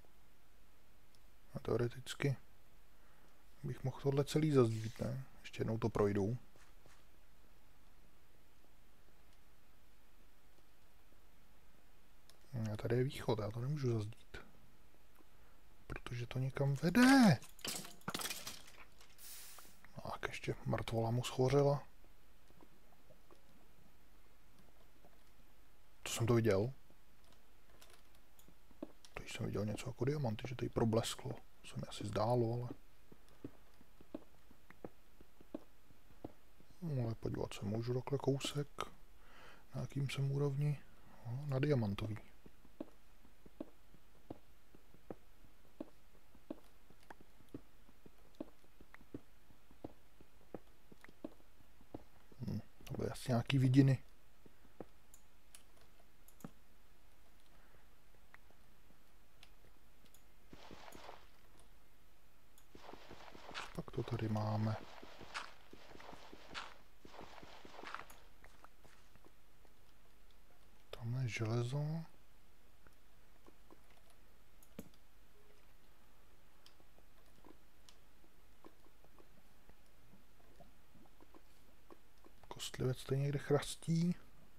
A teoreticky bych mohl tohle celý zazdít, ne? Ještě jednou to projdu. A tady je východ, já to nemůžu zazdít. Protože to někam vede. A tak ještě mrtvola mu schořela. To jsem to viděl. Teď jsem viděl něco jako diamanty, že tady problesklo. To se mi asi zdálo, ale... No, ale podívat se můžu takhle kousek. Na jakým jsem úrovni? No, na diamantový. To byly asi nějaký vidiny. Pak to tady máme. Tamhle je železo. Kostlivec tady někde chrastí.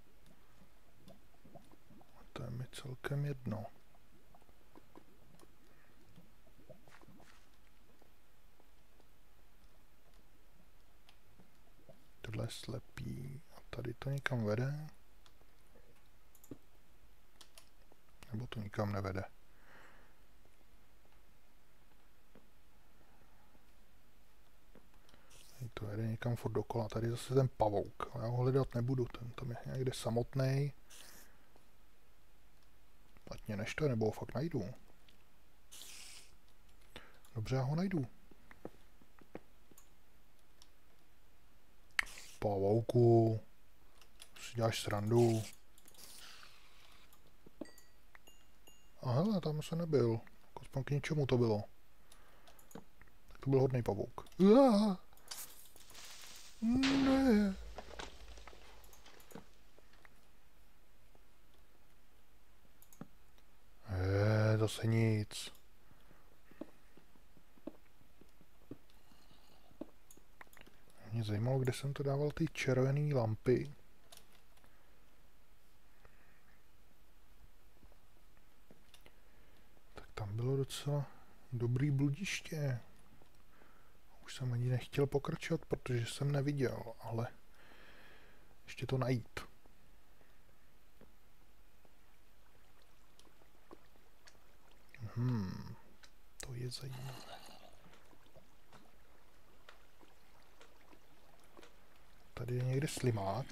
A to je mi celkem jedno. Tohle je slepý. A tady to někam vede? Nebo to nikam nevede? Tady to jede někam furt dokola. Tady zase ten pavouk. Já ho hledat nebudu. Ten tam je někde samotný. Platně než to, nebo ho fakt najdu. Dobře, já ho najdu. Pavouku. Si děláš srandu. A hele, tam se nebyl. Aspoň k ničemu to bylo. Tak to byl hodnej pavouk. Ne. Zase nic. Mě zajímalo, kde jsem to dával ty červené lampy. Tak tam bylo docela dobrý bludiště. Už jsem ani nechtěl pokračovat, protože jsem neviděl, ale ještě to najít. To je zajímavé. Tady je někde slimák.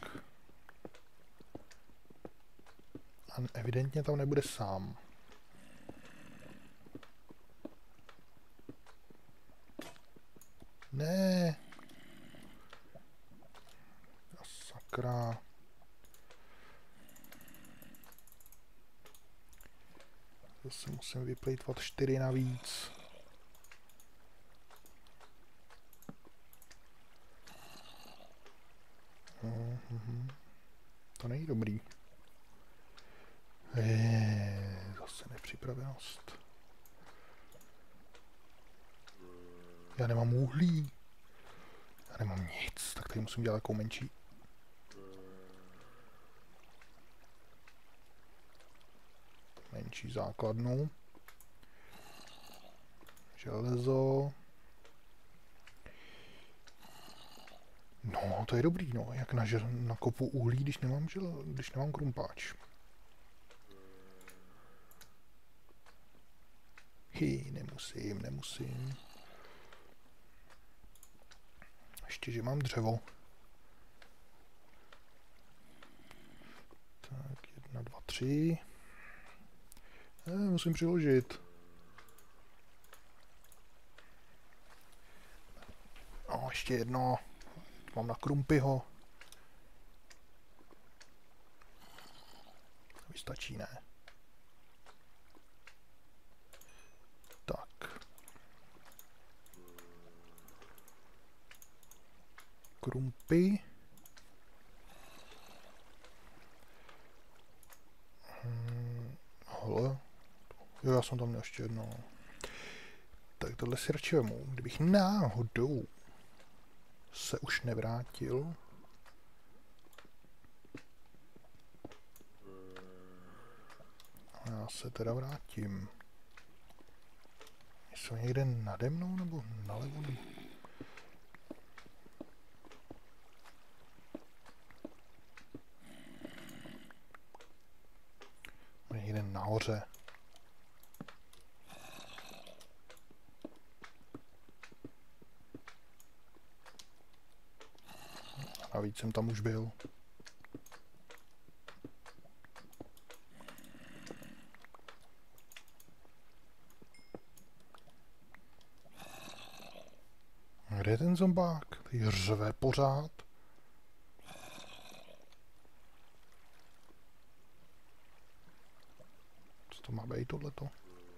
A evidentně tam nebude sám. Ne. A sakra. Zase musím vyplejtvat 4 navíc. To není dobrý. Zase nepřipravenost. Já nemám uhlí. Já nemám nic, tak tady musím dělat takovou menší základnu. Železo. No, to je dobrý, no. Jak na kopu uhlí, když nemám krumpáč. Nemusím. Ještě, že mám dřevo. Tak, 1, 2, 3. Musím přiložit. No, ještě jedno. Mám na Krumpyho. Vystačí, ne? Tak. Krumpy. Hele. Jo, já jsem tam měl ještě jedno. Tak tohle si radši vemu. Kdybych náhodou se už nevrátil. A já se teda vrátím. Jsou někde nade mnou nebo nalevo? Někde nahoře. A víc jsem tam už byl. Kde je ten zombák? Tady řve pořád. Co to má být tohleto?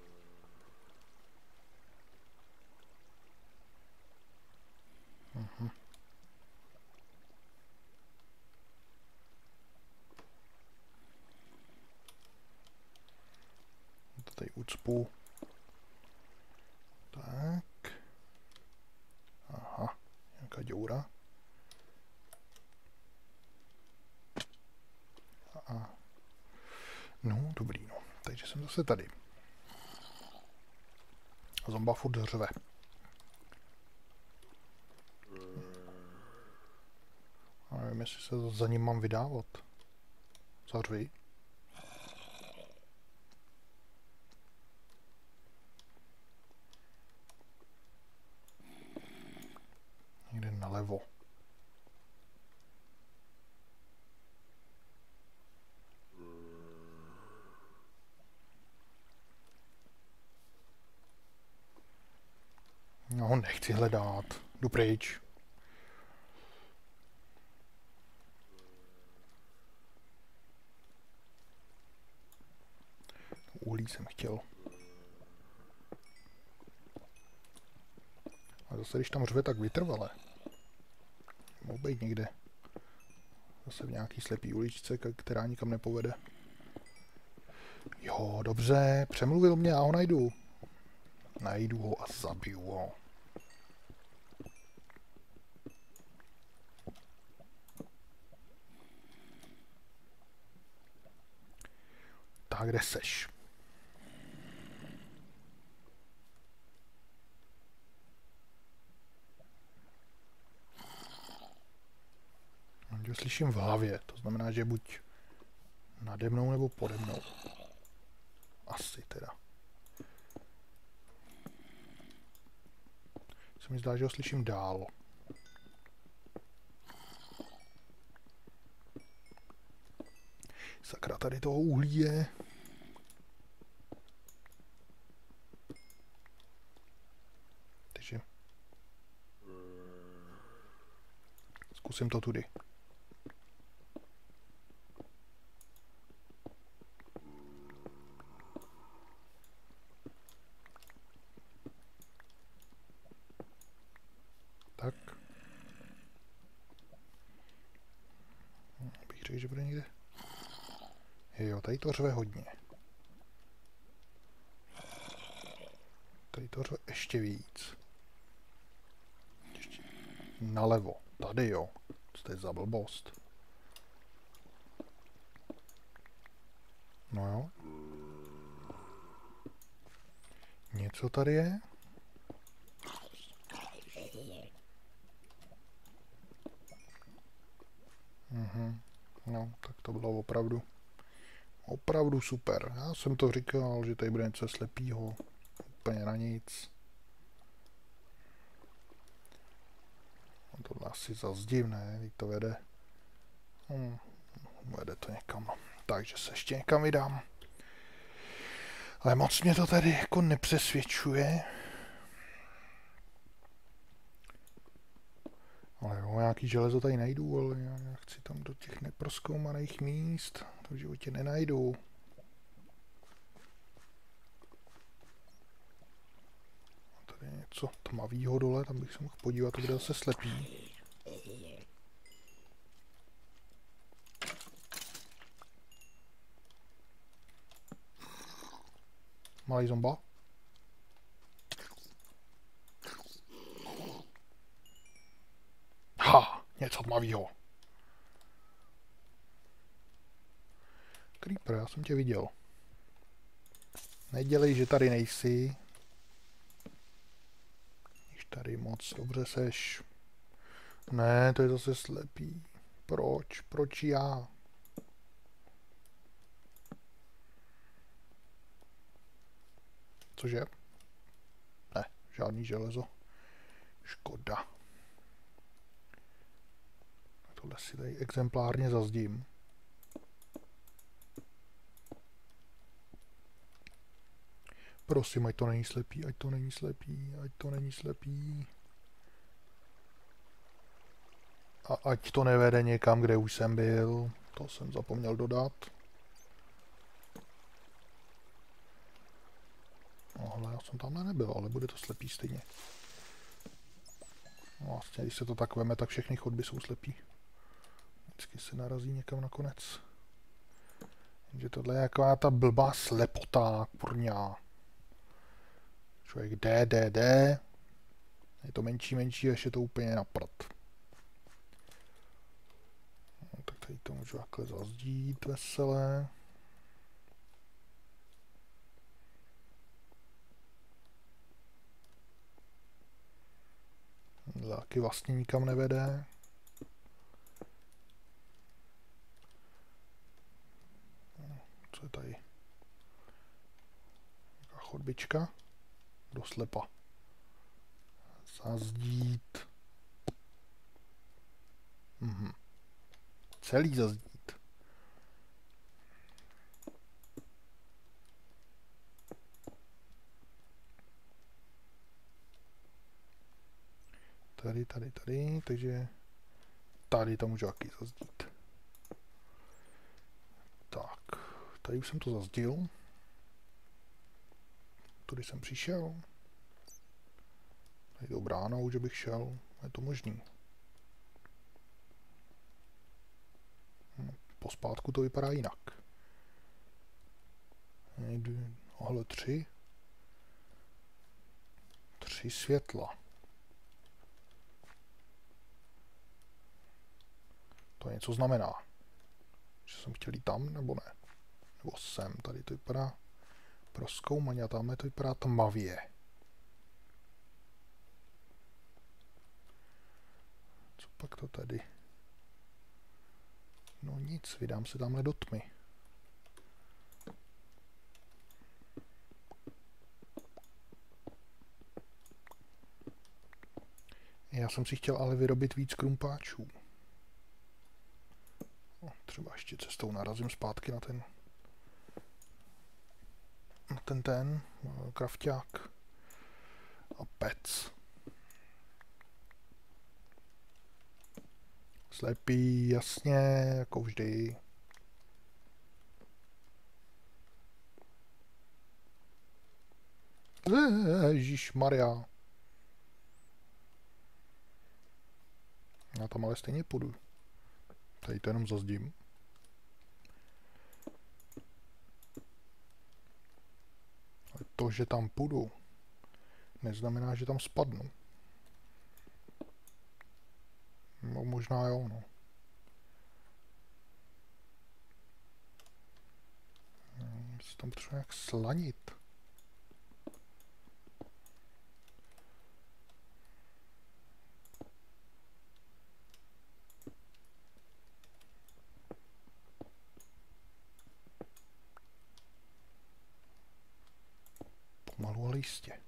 To tady ucpu. Tak. Aha, nějaká děura. No, dobrý, no. Takže jsem zase tady. A zomba furt řve. A nevím, jestli se za ním mám vydávat. Co řví? Někde nalevo. No, nechci hledat. Jdu pryč. Uhlí jsem chtěl. A zase, když tam řve, tak vytrvale. Mohl být někde. Zase v nějaký slepý uličce, která nikam nepovede. Jo, dobře, přemluvil mě, já ho najdu. Najdu ho a zabiju ho. Tak, kde seš? Ho slyším v hlavě, to znamená, že buď nade mnou nebo pode mnou. Asi teda. Se mi zdá, že ho slyším dál. Sakra, tady toho uhlí je. Takže zkusím to tudy. Tak. Bych řekl, že bude někde. Jo, tady to řve hodně. Tady to řve ještě víc. Ještě nalevo. Tady jo. Co to je za blbost? No jo. Něco tady je? No, tak to bylo opravdu super. Já jsem to říkal, že tady bude něco slepýho. Úplně na nic. No tohle asi zas divné, teď to vede. Vede to někam. Takže se ještě někam vydám. Ale moc mě to tady jako nepřesvědčuje. Ale jo, nějaký železo tady najdu, ale já chci tam do těch neprozkoumaných míst. To v životě nenajdu. Tady je něco tmavýho dole, tam bych se mohl podívat, kde se slepí. Malý zomba. Ha! Něco tmavýho. Creeper, já jsem tě viděl. Nedělej, že tady nejsi. Když tady moc dobře seš. Ne, to je zase slepý. Proč? Proč já? Cože? Ne, žádný železo. Škoda. Tohle si tady exemplárně zazdím. Prosím, ať to není slepý, ať to není slepý, ať to není slepý. A ať to nevede někam, kde už jsem byl. To jsem zapomněl dodat. No, já jsem tamhle nebyl, ale bude to slepý stejně. No, vlastně, když se to tak veme, tak všechny chodby jsou slepý. Vždycky se narazí někam nakonec. Takže tohle je jaká ta blbá slepota, kurňa. Člověk jde. Je to menší, až je to úplně na prd. No, tak tady to můžu takhle zazdít veselé. Taky vlastně nikam nevede. Co je tady? Taká chodbička. Do slepa. Zazdít. Celý zazdít. Tady, takže tady to můžu taky zazdít. Tak, tady už jsem to zazdil. Tudy jsem přišel. Tady tou bránou, že bych šel. Je to možný. Pospátku to vypadá jinak. Ohle 3. 3 světla. To něco znamená. Že jsem chtěl jít tam, nebo ne? Nebo sem. Tady to vypadá prozkoumaně a tamhle to vypadá tmavě. Co pak to tady? No nic, vydám se tamhle do tmy. Já jsem si chtěl ale vyrobit víc krumpáčů. No, třeba ještě cestou narazím zpátky na ten krafťák a pec. Slepý, jasně, jako vždy. Ježišmarja. Já tam ale stejně půjdu. Tady to jenom zazdím. Ale to, že tam půjdu, neznamená, že tam spadnu. No, možná jo, no. Se tam potřeba nějak slanit. Pomalu, ale jistě.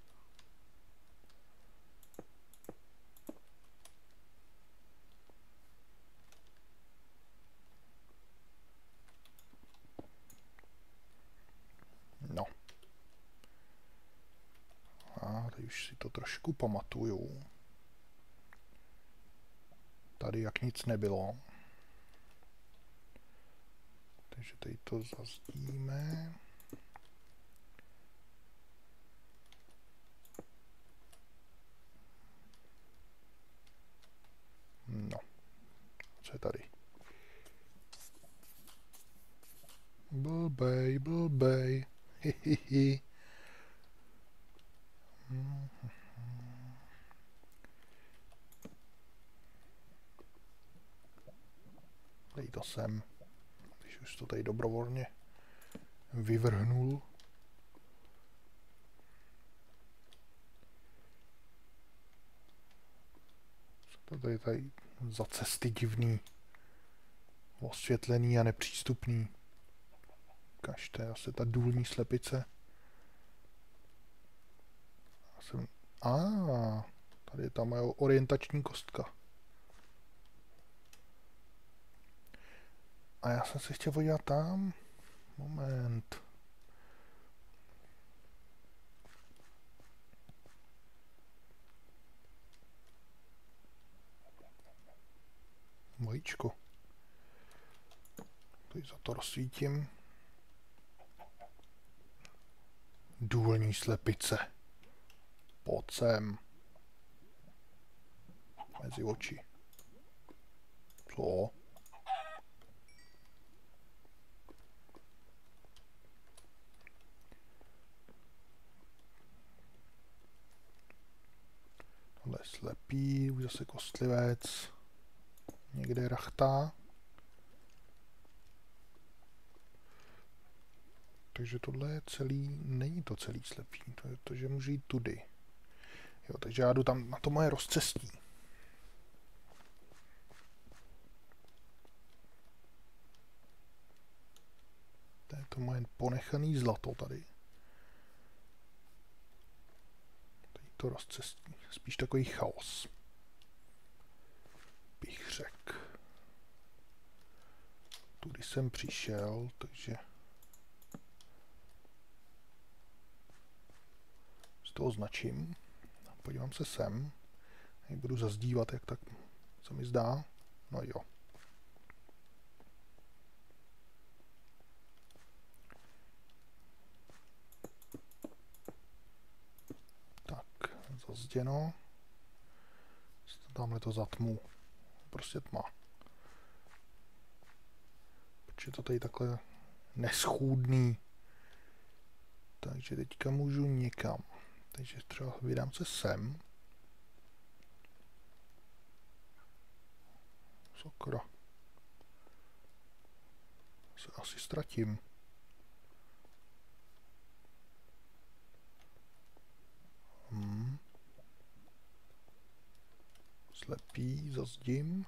No. A teď už si to trošku pamatuju. Tady jak nic nebylo. Takže tady to zazdíme. No. Co je tady? Blbej, blbej. Hihihi. Dej to sem. Když už to tady dobrovolně vyvrhnul. Co to tady za cesty divný. Osvětlený a nepřístupný. Kažte, asi ta důlní slepice. Tady je ta moje orientační kostka. A já jsem se chtěl podívat tam. Moment. Vajíčko. Tady za to rozsvítím. Důlní slepice. Pojď sem. Mezi oči. Co? Tohle je slepý, už zase kostlivec. Někde rachtá. Takže tohle je celý, není to celý slepý, to je to, že můžu jít tudy. Jo, takže já jdu tam na to moje rozcestí. To je to moje ponechaný zlato tady. Tady to rozcestí, spíš takový chaos. Bych řekl. Tudy jsem přišel, takže to označím. Podívám se sem. Budu zazdívat, jak tak se mi zdá. No jo. Tak, zazděno. Tamhle to zatmu. Prostě tma. Proč je to tady takhle neschůdný? Takže teďka můžu někam. Takže třeba vydám se sem. Sakra. Se asi ztratím. Slepý, zazdím.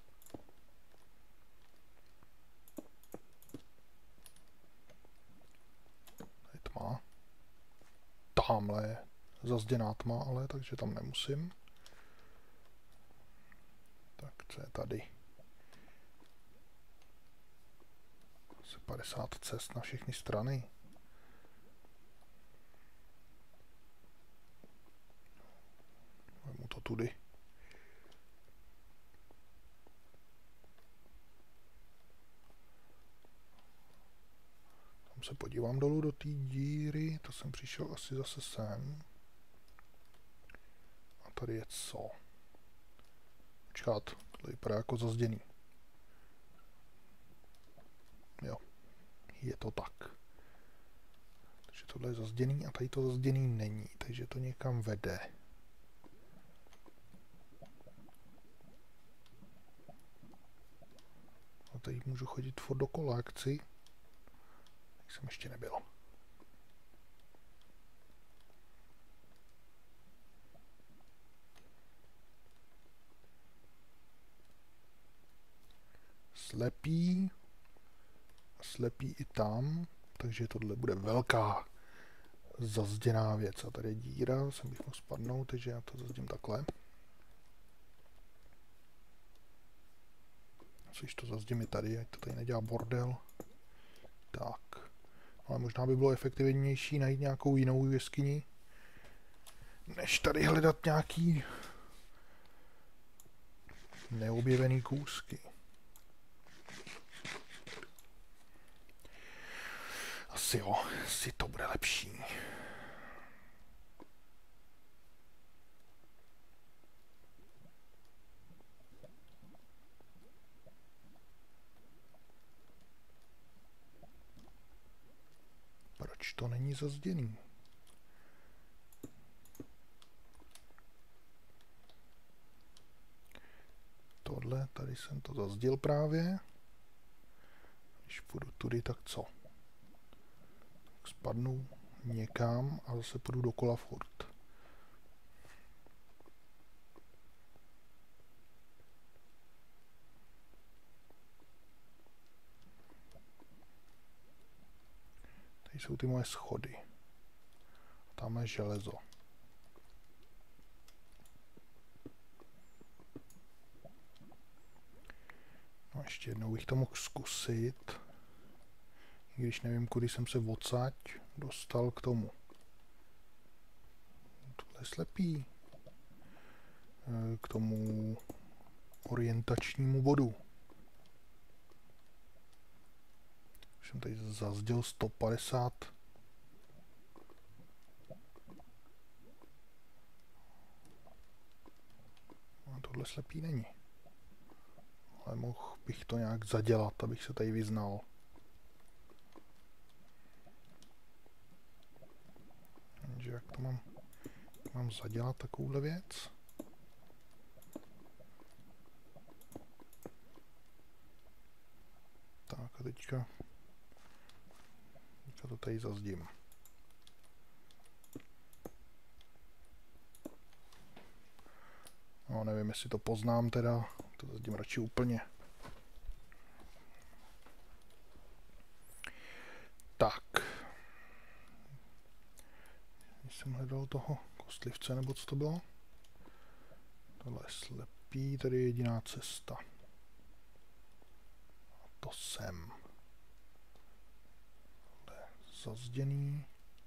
Tady tma. Tamhle je zazděná tma, ale takže tam nemusím. Tak co je tady? Asi 50 cest na všechny strany. Vemu to tudy. Tam se podívám dolů do té díry. To jsem přišel asi zase sem. A tady je co? Počkat, tohle vypadá jako zazděný. Jo, je to tak. Takže tohle je zazděný a tady to zazděný není, takže to někam vede. A tady můžu chodit furt dokola, jak chci. Tak jsem ještě nebyl. Slepý. Slepý i tam. Takže tohle bude velká zazděná věc. A tady je díra, sem bych mohl spadnout, takže já to zazdím takhle. Což to zazdím i tady, ať to tady nedělá bordel. Tak. Ale možná by bylo efektivnější najít nějakou jinou jeskyni, než tady hledat nějaký neobjevený kůzky. Asi jo, asi to bude lepší. Proč to není zazděný? Tohle, tady jsem to zazděl právě. Když půjdu tudy, tak co? Tak spadnu někam a zase půjdu dokola furt. Tady jsou ty moje schody. Tam je železo. No ještě jednou bych to mohl zkusit. I když nevím, kudy jsem se odsaď dostal k tomu. Tohle je slepý. K tomu orientačnímu bodu. Už jsem tady zazděl 150. A tohle slepý není. Ale mohl bych to nějak zadělat, abych se tady vyznal. Takže jak to mám zadělat takovouhle věc? Tak a teďka to tady zazdím. No nevím, jestli to poznám teda, to zazdím radši úplně. Tak. Jsem hledal toho kostlivce, nebo co to bylo? Tohle je slepý, tady je jediná cesta. A to sem. Tohle je zazděný.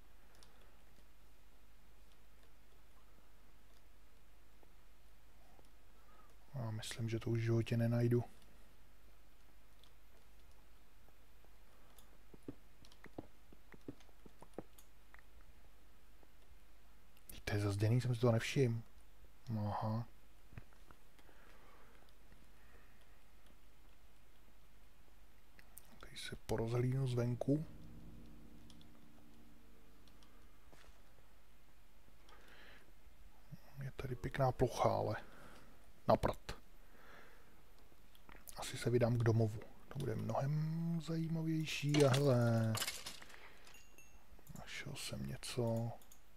A myslím, že to už v životě nenajdu. To je zazděný, jsem si to nevšiml. Aha. Tady se porozhlídnu zvenku. Tady pěkná plocha, ale na prd. Asi se vydám k domovu. To bude mnohem zajímavější a hele. Našel jsem něco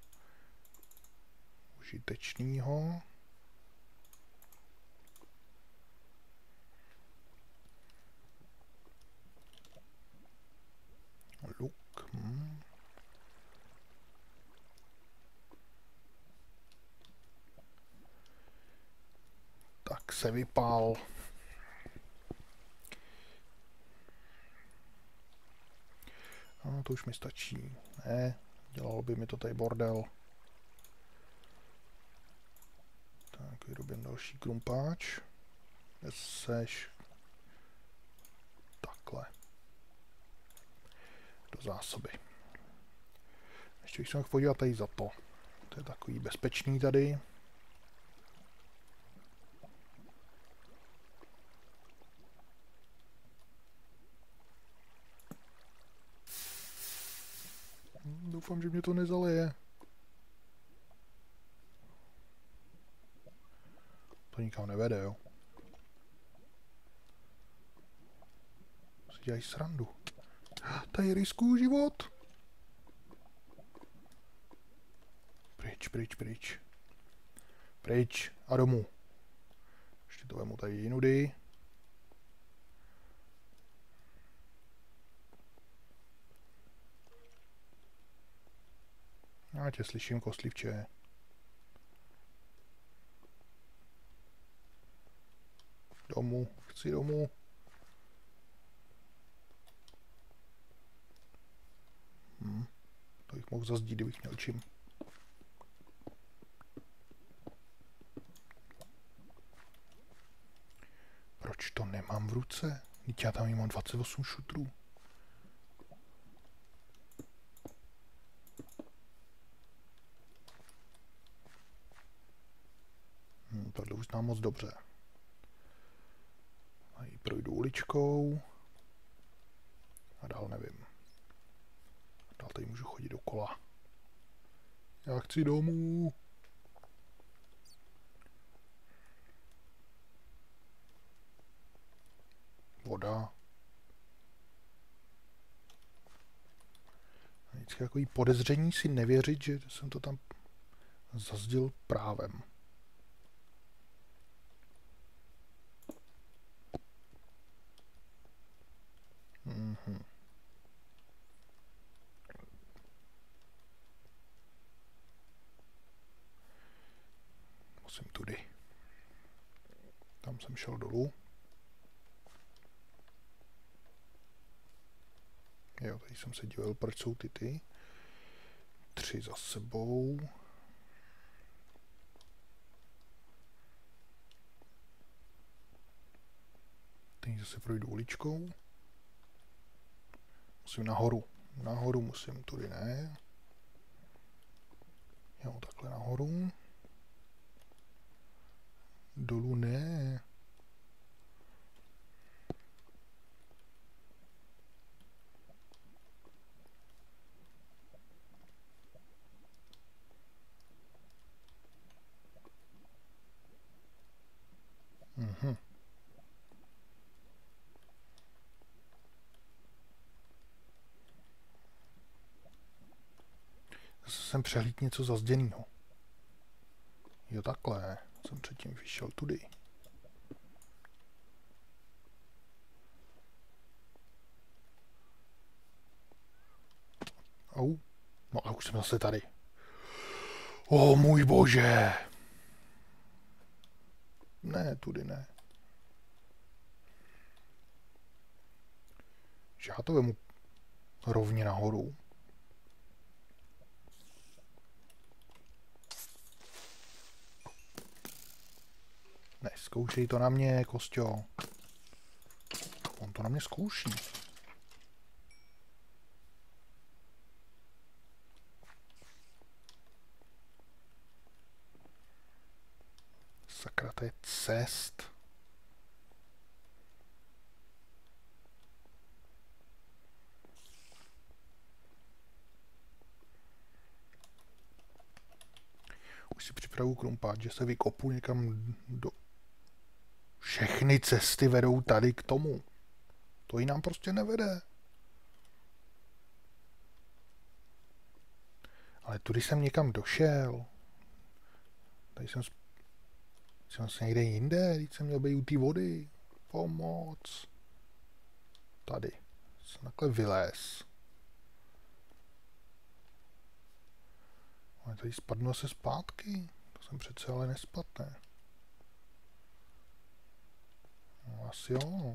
užitečného. Luk. Tak se vypál. No, to už mi stačí. Ne, dělalo by mi to tady bordel. Tak, vyrobím další krumpáč. Kde seš? Takhle. Do zásoby. Ještě bych se mohl podívat tady za to. To je takový bezpečný tady. Doufám, že mě to nezaleje. To nikam nevede, jo. Si dělají srandu. Tady riskuju život. Pryč, pryč, pryč. Pryč a domů. Ještě to vemu tady jinudy. Já tě slyším, kostlivče. Domů, chci domů. To bych mohl zazdít, kdybych měl čím. Proč to nemám v ruce? Vždyť já tam mám 28 šutrů. Tohle už znám moc dobře. Tady projdu uličkou. A dál nevím. Dál tady můžu chodit dokola. Já chci domů. Voda. Vždycky takový podezření si nevěřit, že jsem to tam zazdil právem. Musím tudy. Tam jsem šel dolů. Jo, tady jsem se díval, proč jsou ty. 3 za sebou. Teď zase projdu uličkou. Musím nahoru. Nahoru musím, tudy ne. Jo, takhle nahoru. Dolů ne. Zase jsem přehlídl něco zazděnýho. Jo, takhle. Jsem předtím vyšel tudy. Au. No a už jsem zase tady. O můj bože. Ne, tudy ne. Že já to vemu rovně nahoru. Neskoušej to na mě, Kostio. On to na mě zkouší. Sakra, to je cest. Už si připravím potřebuji krumpát, že se vykopu někam do... Všechny cesty vedou tady k tomu. To jí nám prostě nevede. Ale tudy jsem někam došel. Tady jsem se někde jinde, teď jsem měl být u té vody. Pomoc. Tady. Jsem takhle vylez. Ale tady spadnu se zpátky. To jsem přece ale nespadl, ne? No, asi jo.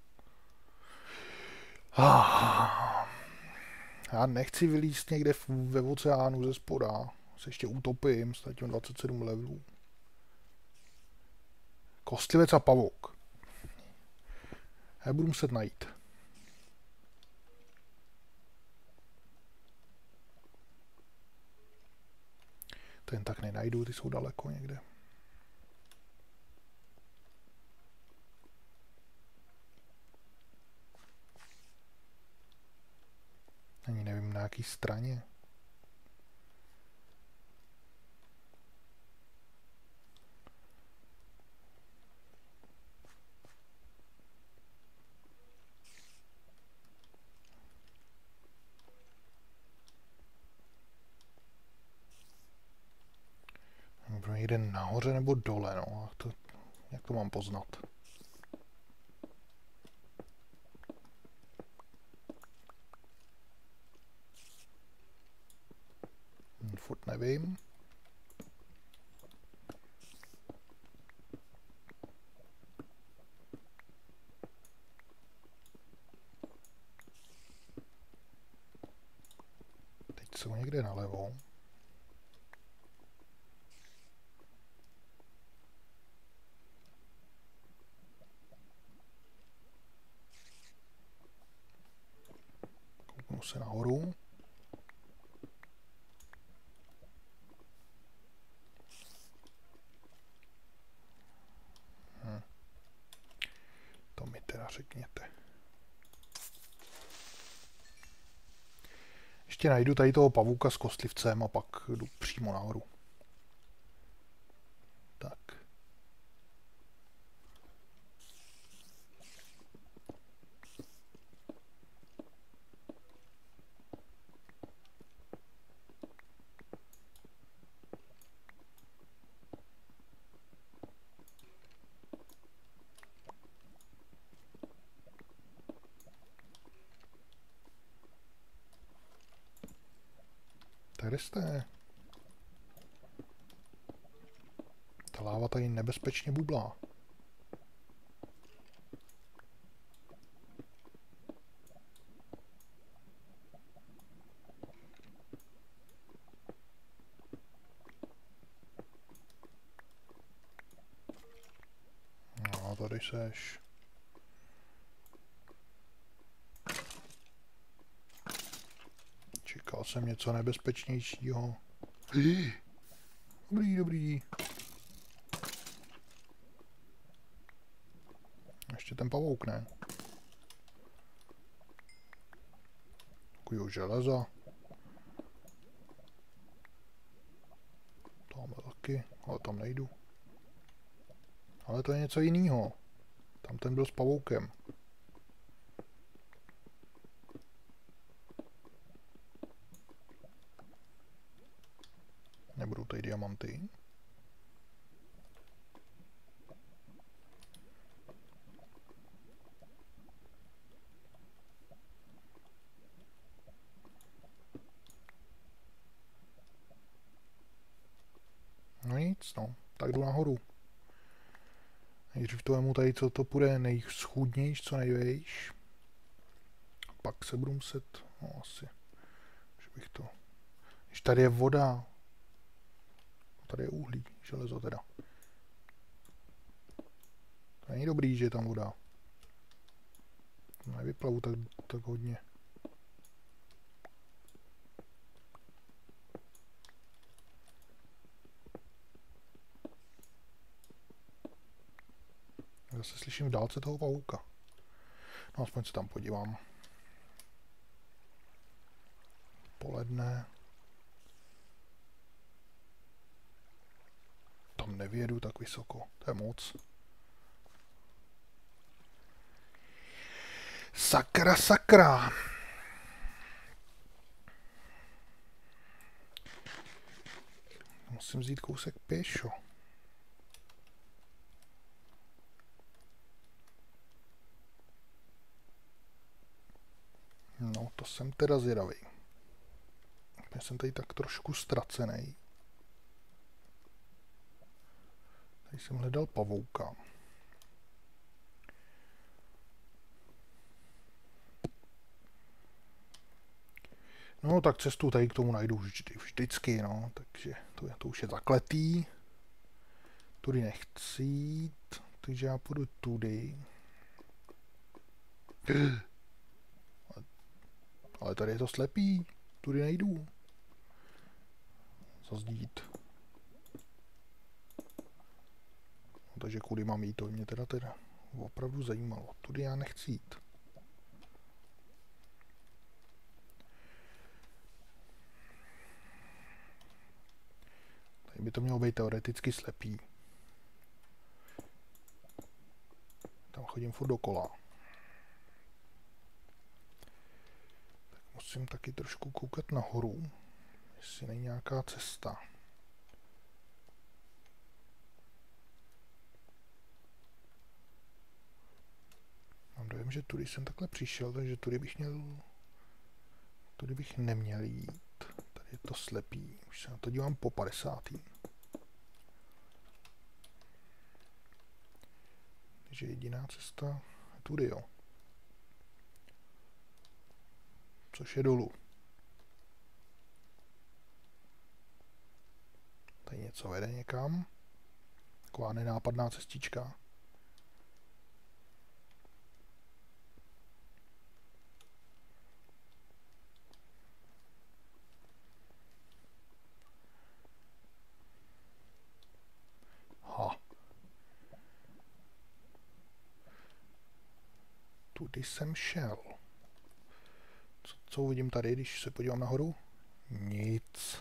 Já nechci vylízt někde ve oceánu ze spoda. Se ještě utopím, ztratím 27 levelů. Kostlivec a pavouk. Já budu muset najít. To jen tak nenajdu, ty jsou daleko někde. Ani nevím na jaký straně. Bude někde nahoře nebo dole, no. Jak to mám poznat? Furt nevím. Teď jsou někde nalevo. Kouknu se nahoru. To mi teda řekněte. Ještě najdu tady toho pavouka s kostlivcem a pak jdu přímo nahoru. Tak. Kde jste? Ta láva tady nebezpečně bublá. No, tady seš. Čekal jsem něco nebezpečnějšího. Dobrý, dobrý. Ještě ten pavouk, ne? Takovýho železa. Tamhle taky, ale tam nejdu. Ale to je něco jiného. Tam ten byl s pavoukem. Nebudou tady diamanty. No nic, no. Tak jdu nahoru. Nejdřív to vemu tady, co to půjde nejschůdnějš, co nejvejš. Pak se budu muset, no asi, že bych to... Když tady je voda, tady je uhlí, železo teda. To není dobrý, že je tam voda. To nevyplavu tak hodně. Zase slyším v dálce toho pavouka. No aspoň se tam podívám. Poledne. nevědu tak vysoko. To je moc. Sakra, sakra. Musím vzít kousek pěšo. No, to jsem teda zvědavý. Já jsem tady tak trošku ztracený. Tady jsem hledal pavouka. No, tak cestu tady k tomu najdu vždycky, no. Takže to už je zakletý. Tudy nechci jít, takže já půjdu tudy. Ale tady je to slepý. Tudy nejdu. Zazdít. No, takže kudy mám jít, to mě teda opravdu zajímalo. Tudy já nechci jít. Tady by to mělo být teoreticky slepý. Tam chodím furt dokola. Tak musím taky trošku koukat nahoru, jestli není nějaká cesta. Mám dojem, že tudy jsem takhle přišel, takže tudy bych neměl jít. Tady je to slepý. Už se na to dívám po 50. Takže jediná cesta je tudy, jo. Což je dolů. Tady něco vede někam. Taková nenápadná cestička. Ha. Tudy jsem šel. Co uvidím tady, když se podívám nahoru? Nic.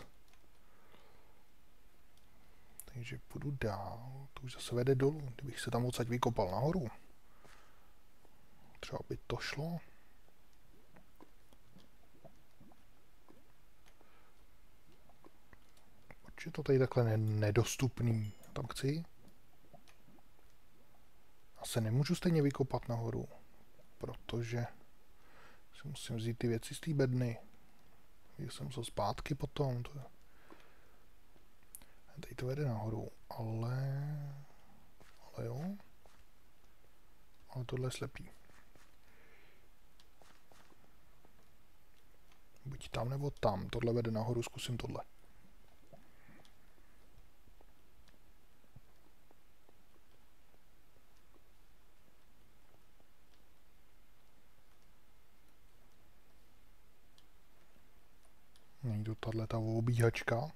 Takže půjdu dál. To už zase vede dolů. Kdybych se tam odsaď vykopal nahoru. Třeba by to šlo. Proč je to tady takhle nedostupný? Tam chci. A se nemůžu stejně vykopat nahoru. Protože si musím vzít ty věci z té bedny. Když jsem se zpátky potom. Tady to vede nahoru. Ale jo. Ale tohle je slepý. Buď tam nebo tam. Tohle vede nahoru, zkusím tohle. Není to tato obíhačka.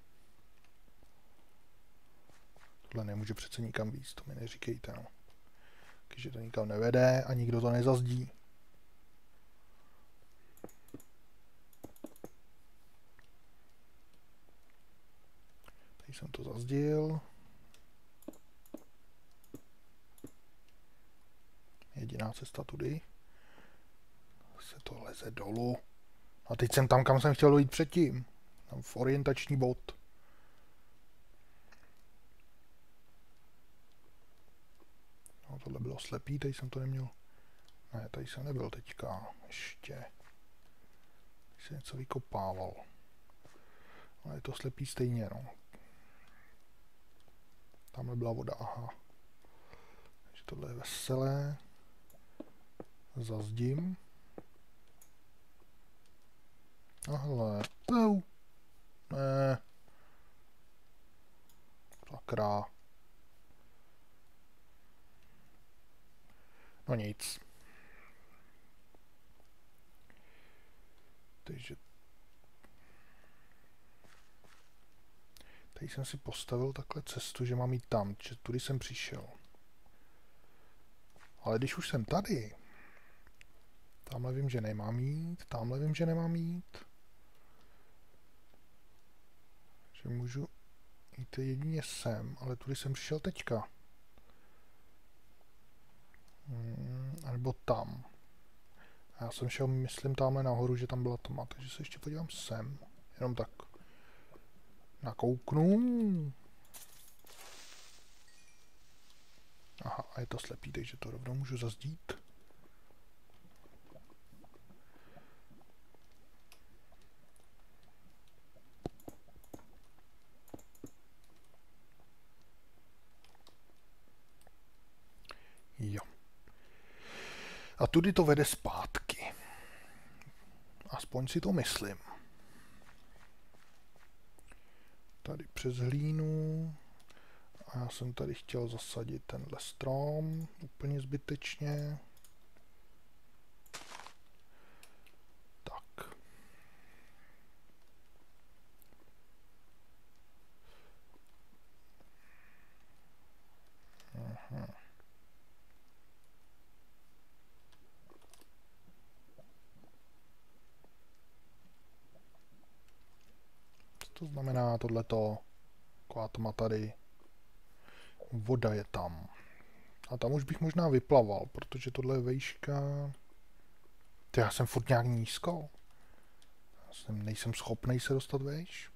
Tohle nemůže přece nikam víc, to mi neříkejte, no. Takže to nikam nevede a nikdo to nezazdí. Tady jsem to zazdil. Jediná cesta tudy. Se to leze dolů. A teď jsem tam, kam jsem chtěl dojít předtím. Tam v orientační bod. No, tohle bylo slepý, tady jsem to neměl. Ne, tady jsem nebyl teďka. Ještě. Tady jsem něco vykopával. Ale je to slepý stejně, no. Tamhle byla voda, aha. Takže tohle je veselé. Zazdím. Ahle. Ne. Sakra. No nic. Takže tady jsem si postavil takhle cestu, že mám jít tam, že tudy jsem přišel. Ale když už jsem tady, tamhle vím, že nemám jít, tamhle vím, že nemám jít. Že můžu Jít jedině sem, ale tudy jsem přišel teďka. A nebo tam. A já jsem šel, myslím, tamhle nahoru, že tam byla tma, takže se ještě podívám sem. Jenom tak. Nakouknu. Aha, a je to slepý, takže to rovnou můžu zazdít. Jo. A tudy to vede zpátky. Aspoň si to myslím. Tady přes hlínu. A já jsem tady chtěl zasadit tenhle strom. Úplně zbytečně. Tak. Aha. Co to znamená tohleto? Taková tma tady. Voda je tam. A tam už bych možná vyplaval, protože tohle je vejška. Ty, já jsem furt nějak nízko. Nejsem schopný se dostat vejš.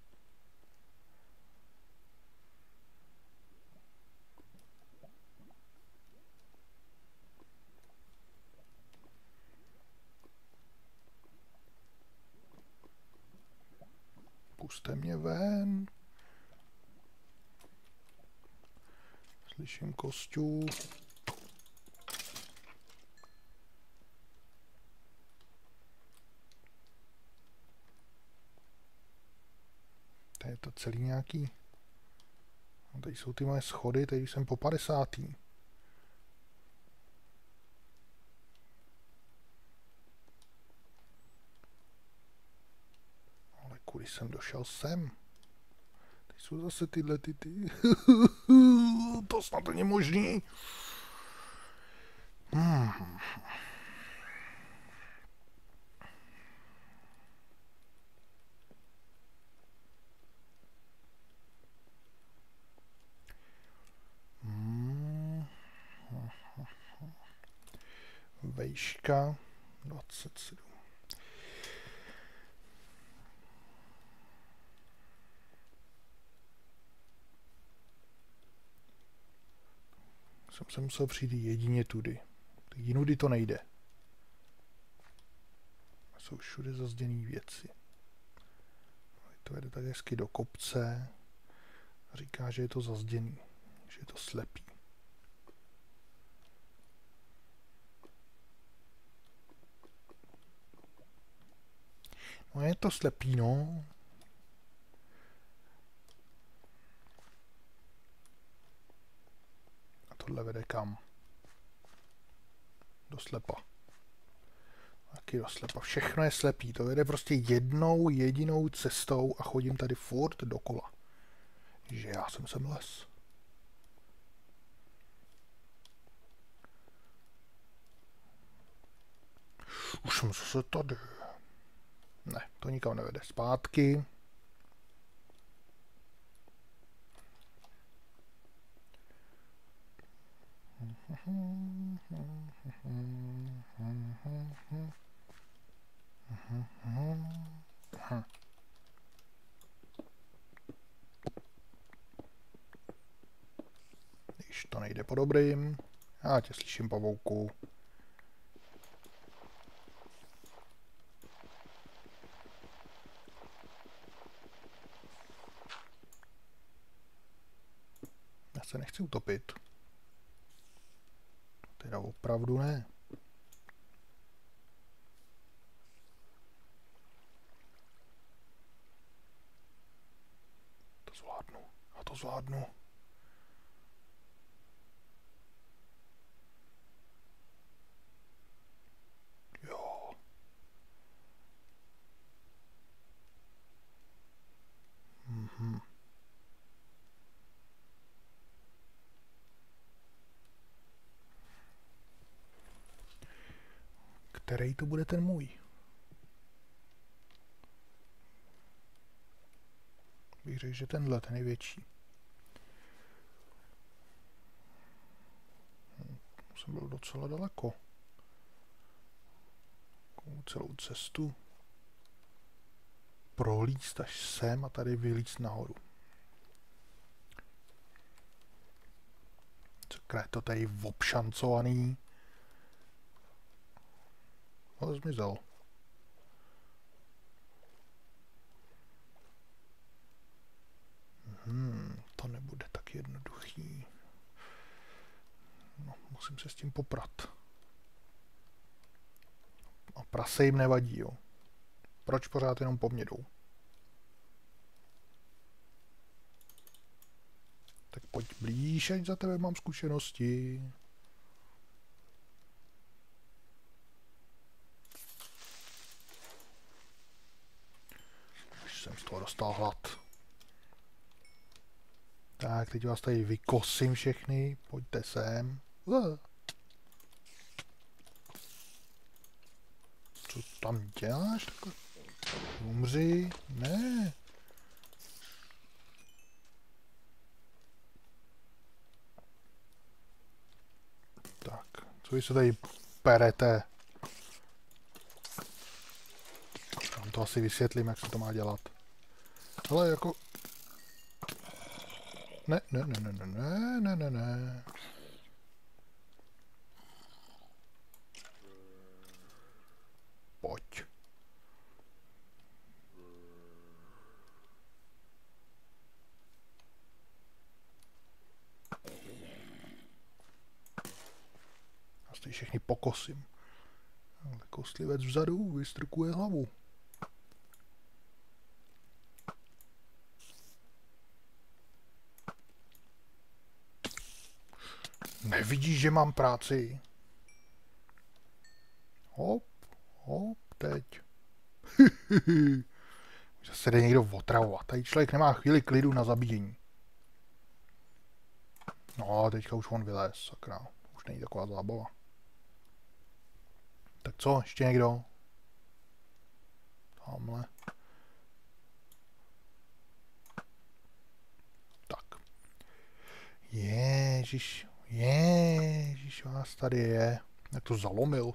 Puste mě ven. Slyším kosťů. Tady je to celý nějaký. A tady jsou ty moje schody, tady jsem po 50. Ale kudy jsem došel sem? Tady jsou zase tyhle ty. To snad není možný. Vejška 27. Jsem se musel přijít jedině tudy. Jinudy to nejde. Jsou všude zazděný věci. To jde tak hezky do kopce. Říká, že je to zazděný. Že je to slepý. No je to slepý, no. A tohle vede kam? Do slepa. Taky do slepa. Všechno je slepý. To vede prostě jednou jedinou cestou a chodím tady furt dokola. Že já jsem sem les. Už jsem zase tady. Ne, to nikam nevede. Zpátky. Když to nejde po dobrým. Já tě slyším, pavouku. Já se nechci utopit. Teda opravdu ne. To zvládnu. A to zvládnu. Jo. Který to bude ten můj? Bych řekl, že tenhle, ten největší. jsem byl docela daleko. Celou cestu prolíst až sem a tady vylíst nahoru. Sakra, je to tady obšancovaný. Ale zmizel. To nebude tak jednoduchý. No, musím se s tím poprat. A prase jim nevadí, jo. Proč pořád jenom po mně jdou? Tak pojď blíž, ať za tebe mám zkušenosti. Už jsem z toho dostal hlad. Tak, teď vás tady vykosím všechny. Pojďte sem. Co tam děláš? Takhle? Umři. Ne. Tak, co vy se tady perete? Tam to asi vysvětlím, jak se to má dělat. Ale jako... Ne. Pojď. Já si všechny pokosím. Ale kostlivec vzadu vystrkuje hlavu. Nevidíš, že mám práci? Hop, teď. Zase jde někdo otravovat. Tady člověk nemá chvíli klidu na zabíjení. No, teďka už on vylez, sakra. Už není taková zábava. Tak co, ještě někdo? Tamhle. Tak. Ježiš, vás tady je. Jak to zalomil.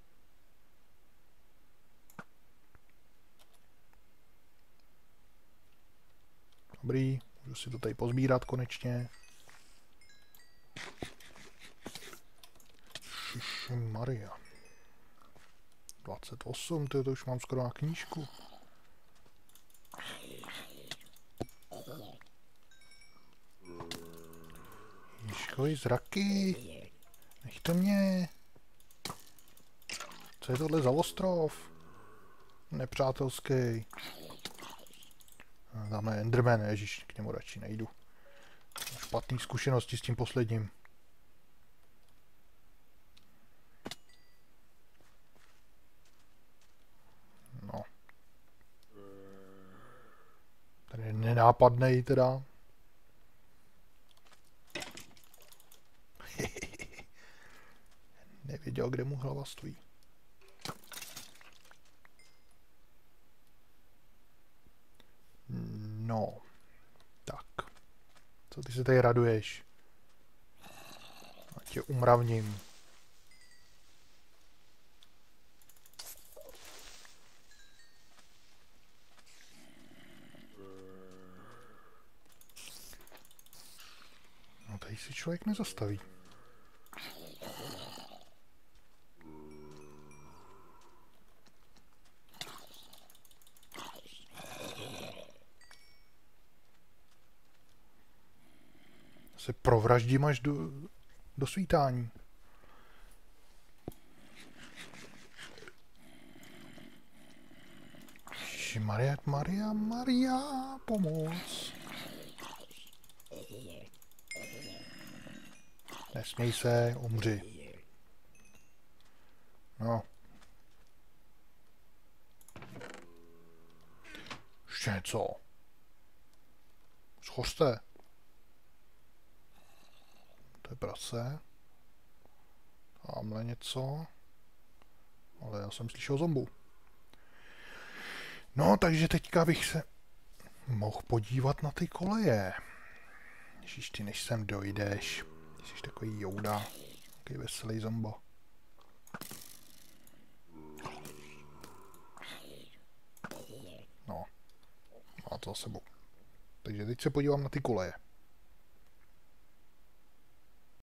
Dobrý, můžu si to tady pozbírat konečně. Maria. 28, to už mám skoro na knížku. Ježkovi zraky. Nechte mě. Co je tohle za ostrov? Nepřátelský. Dáme Enderman, ježiš, k němu radši nejdu. Špatný zkušenosti s tím posledním. No. Ten je nenápadnej teda. Nevěděl, kde mu hlava stojí. No. Tak. Co ty se tady raduješ? Ať tě umravním. No tady si člověk nezastaví. Se provraždím až do svítání. Maria, pomoc. Nesměj se, umři. No. Ještě něco. Schořte. To je prase. Tamhle něco. Ale já jsem slyšel zombu. No, takže teďka bych se mohl podívat na ty koleje. Ježiš, ty než sem dojdeš. Jsi takový jouda. Taký veselý zombo. No. Má to za sebou. Takže teď se podívám na ty koleje.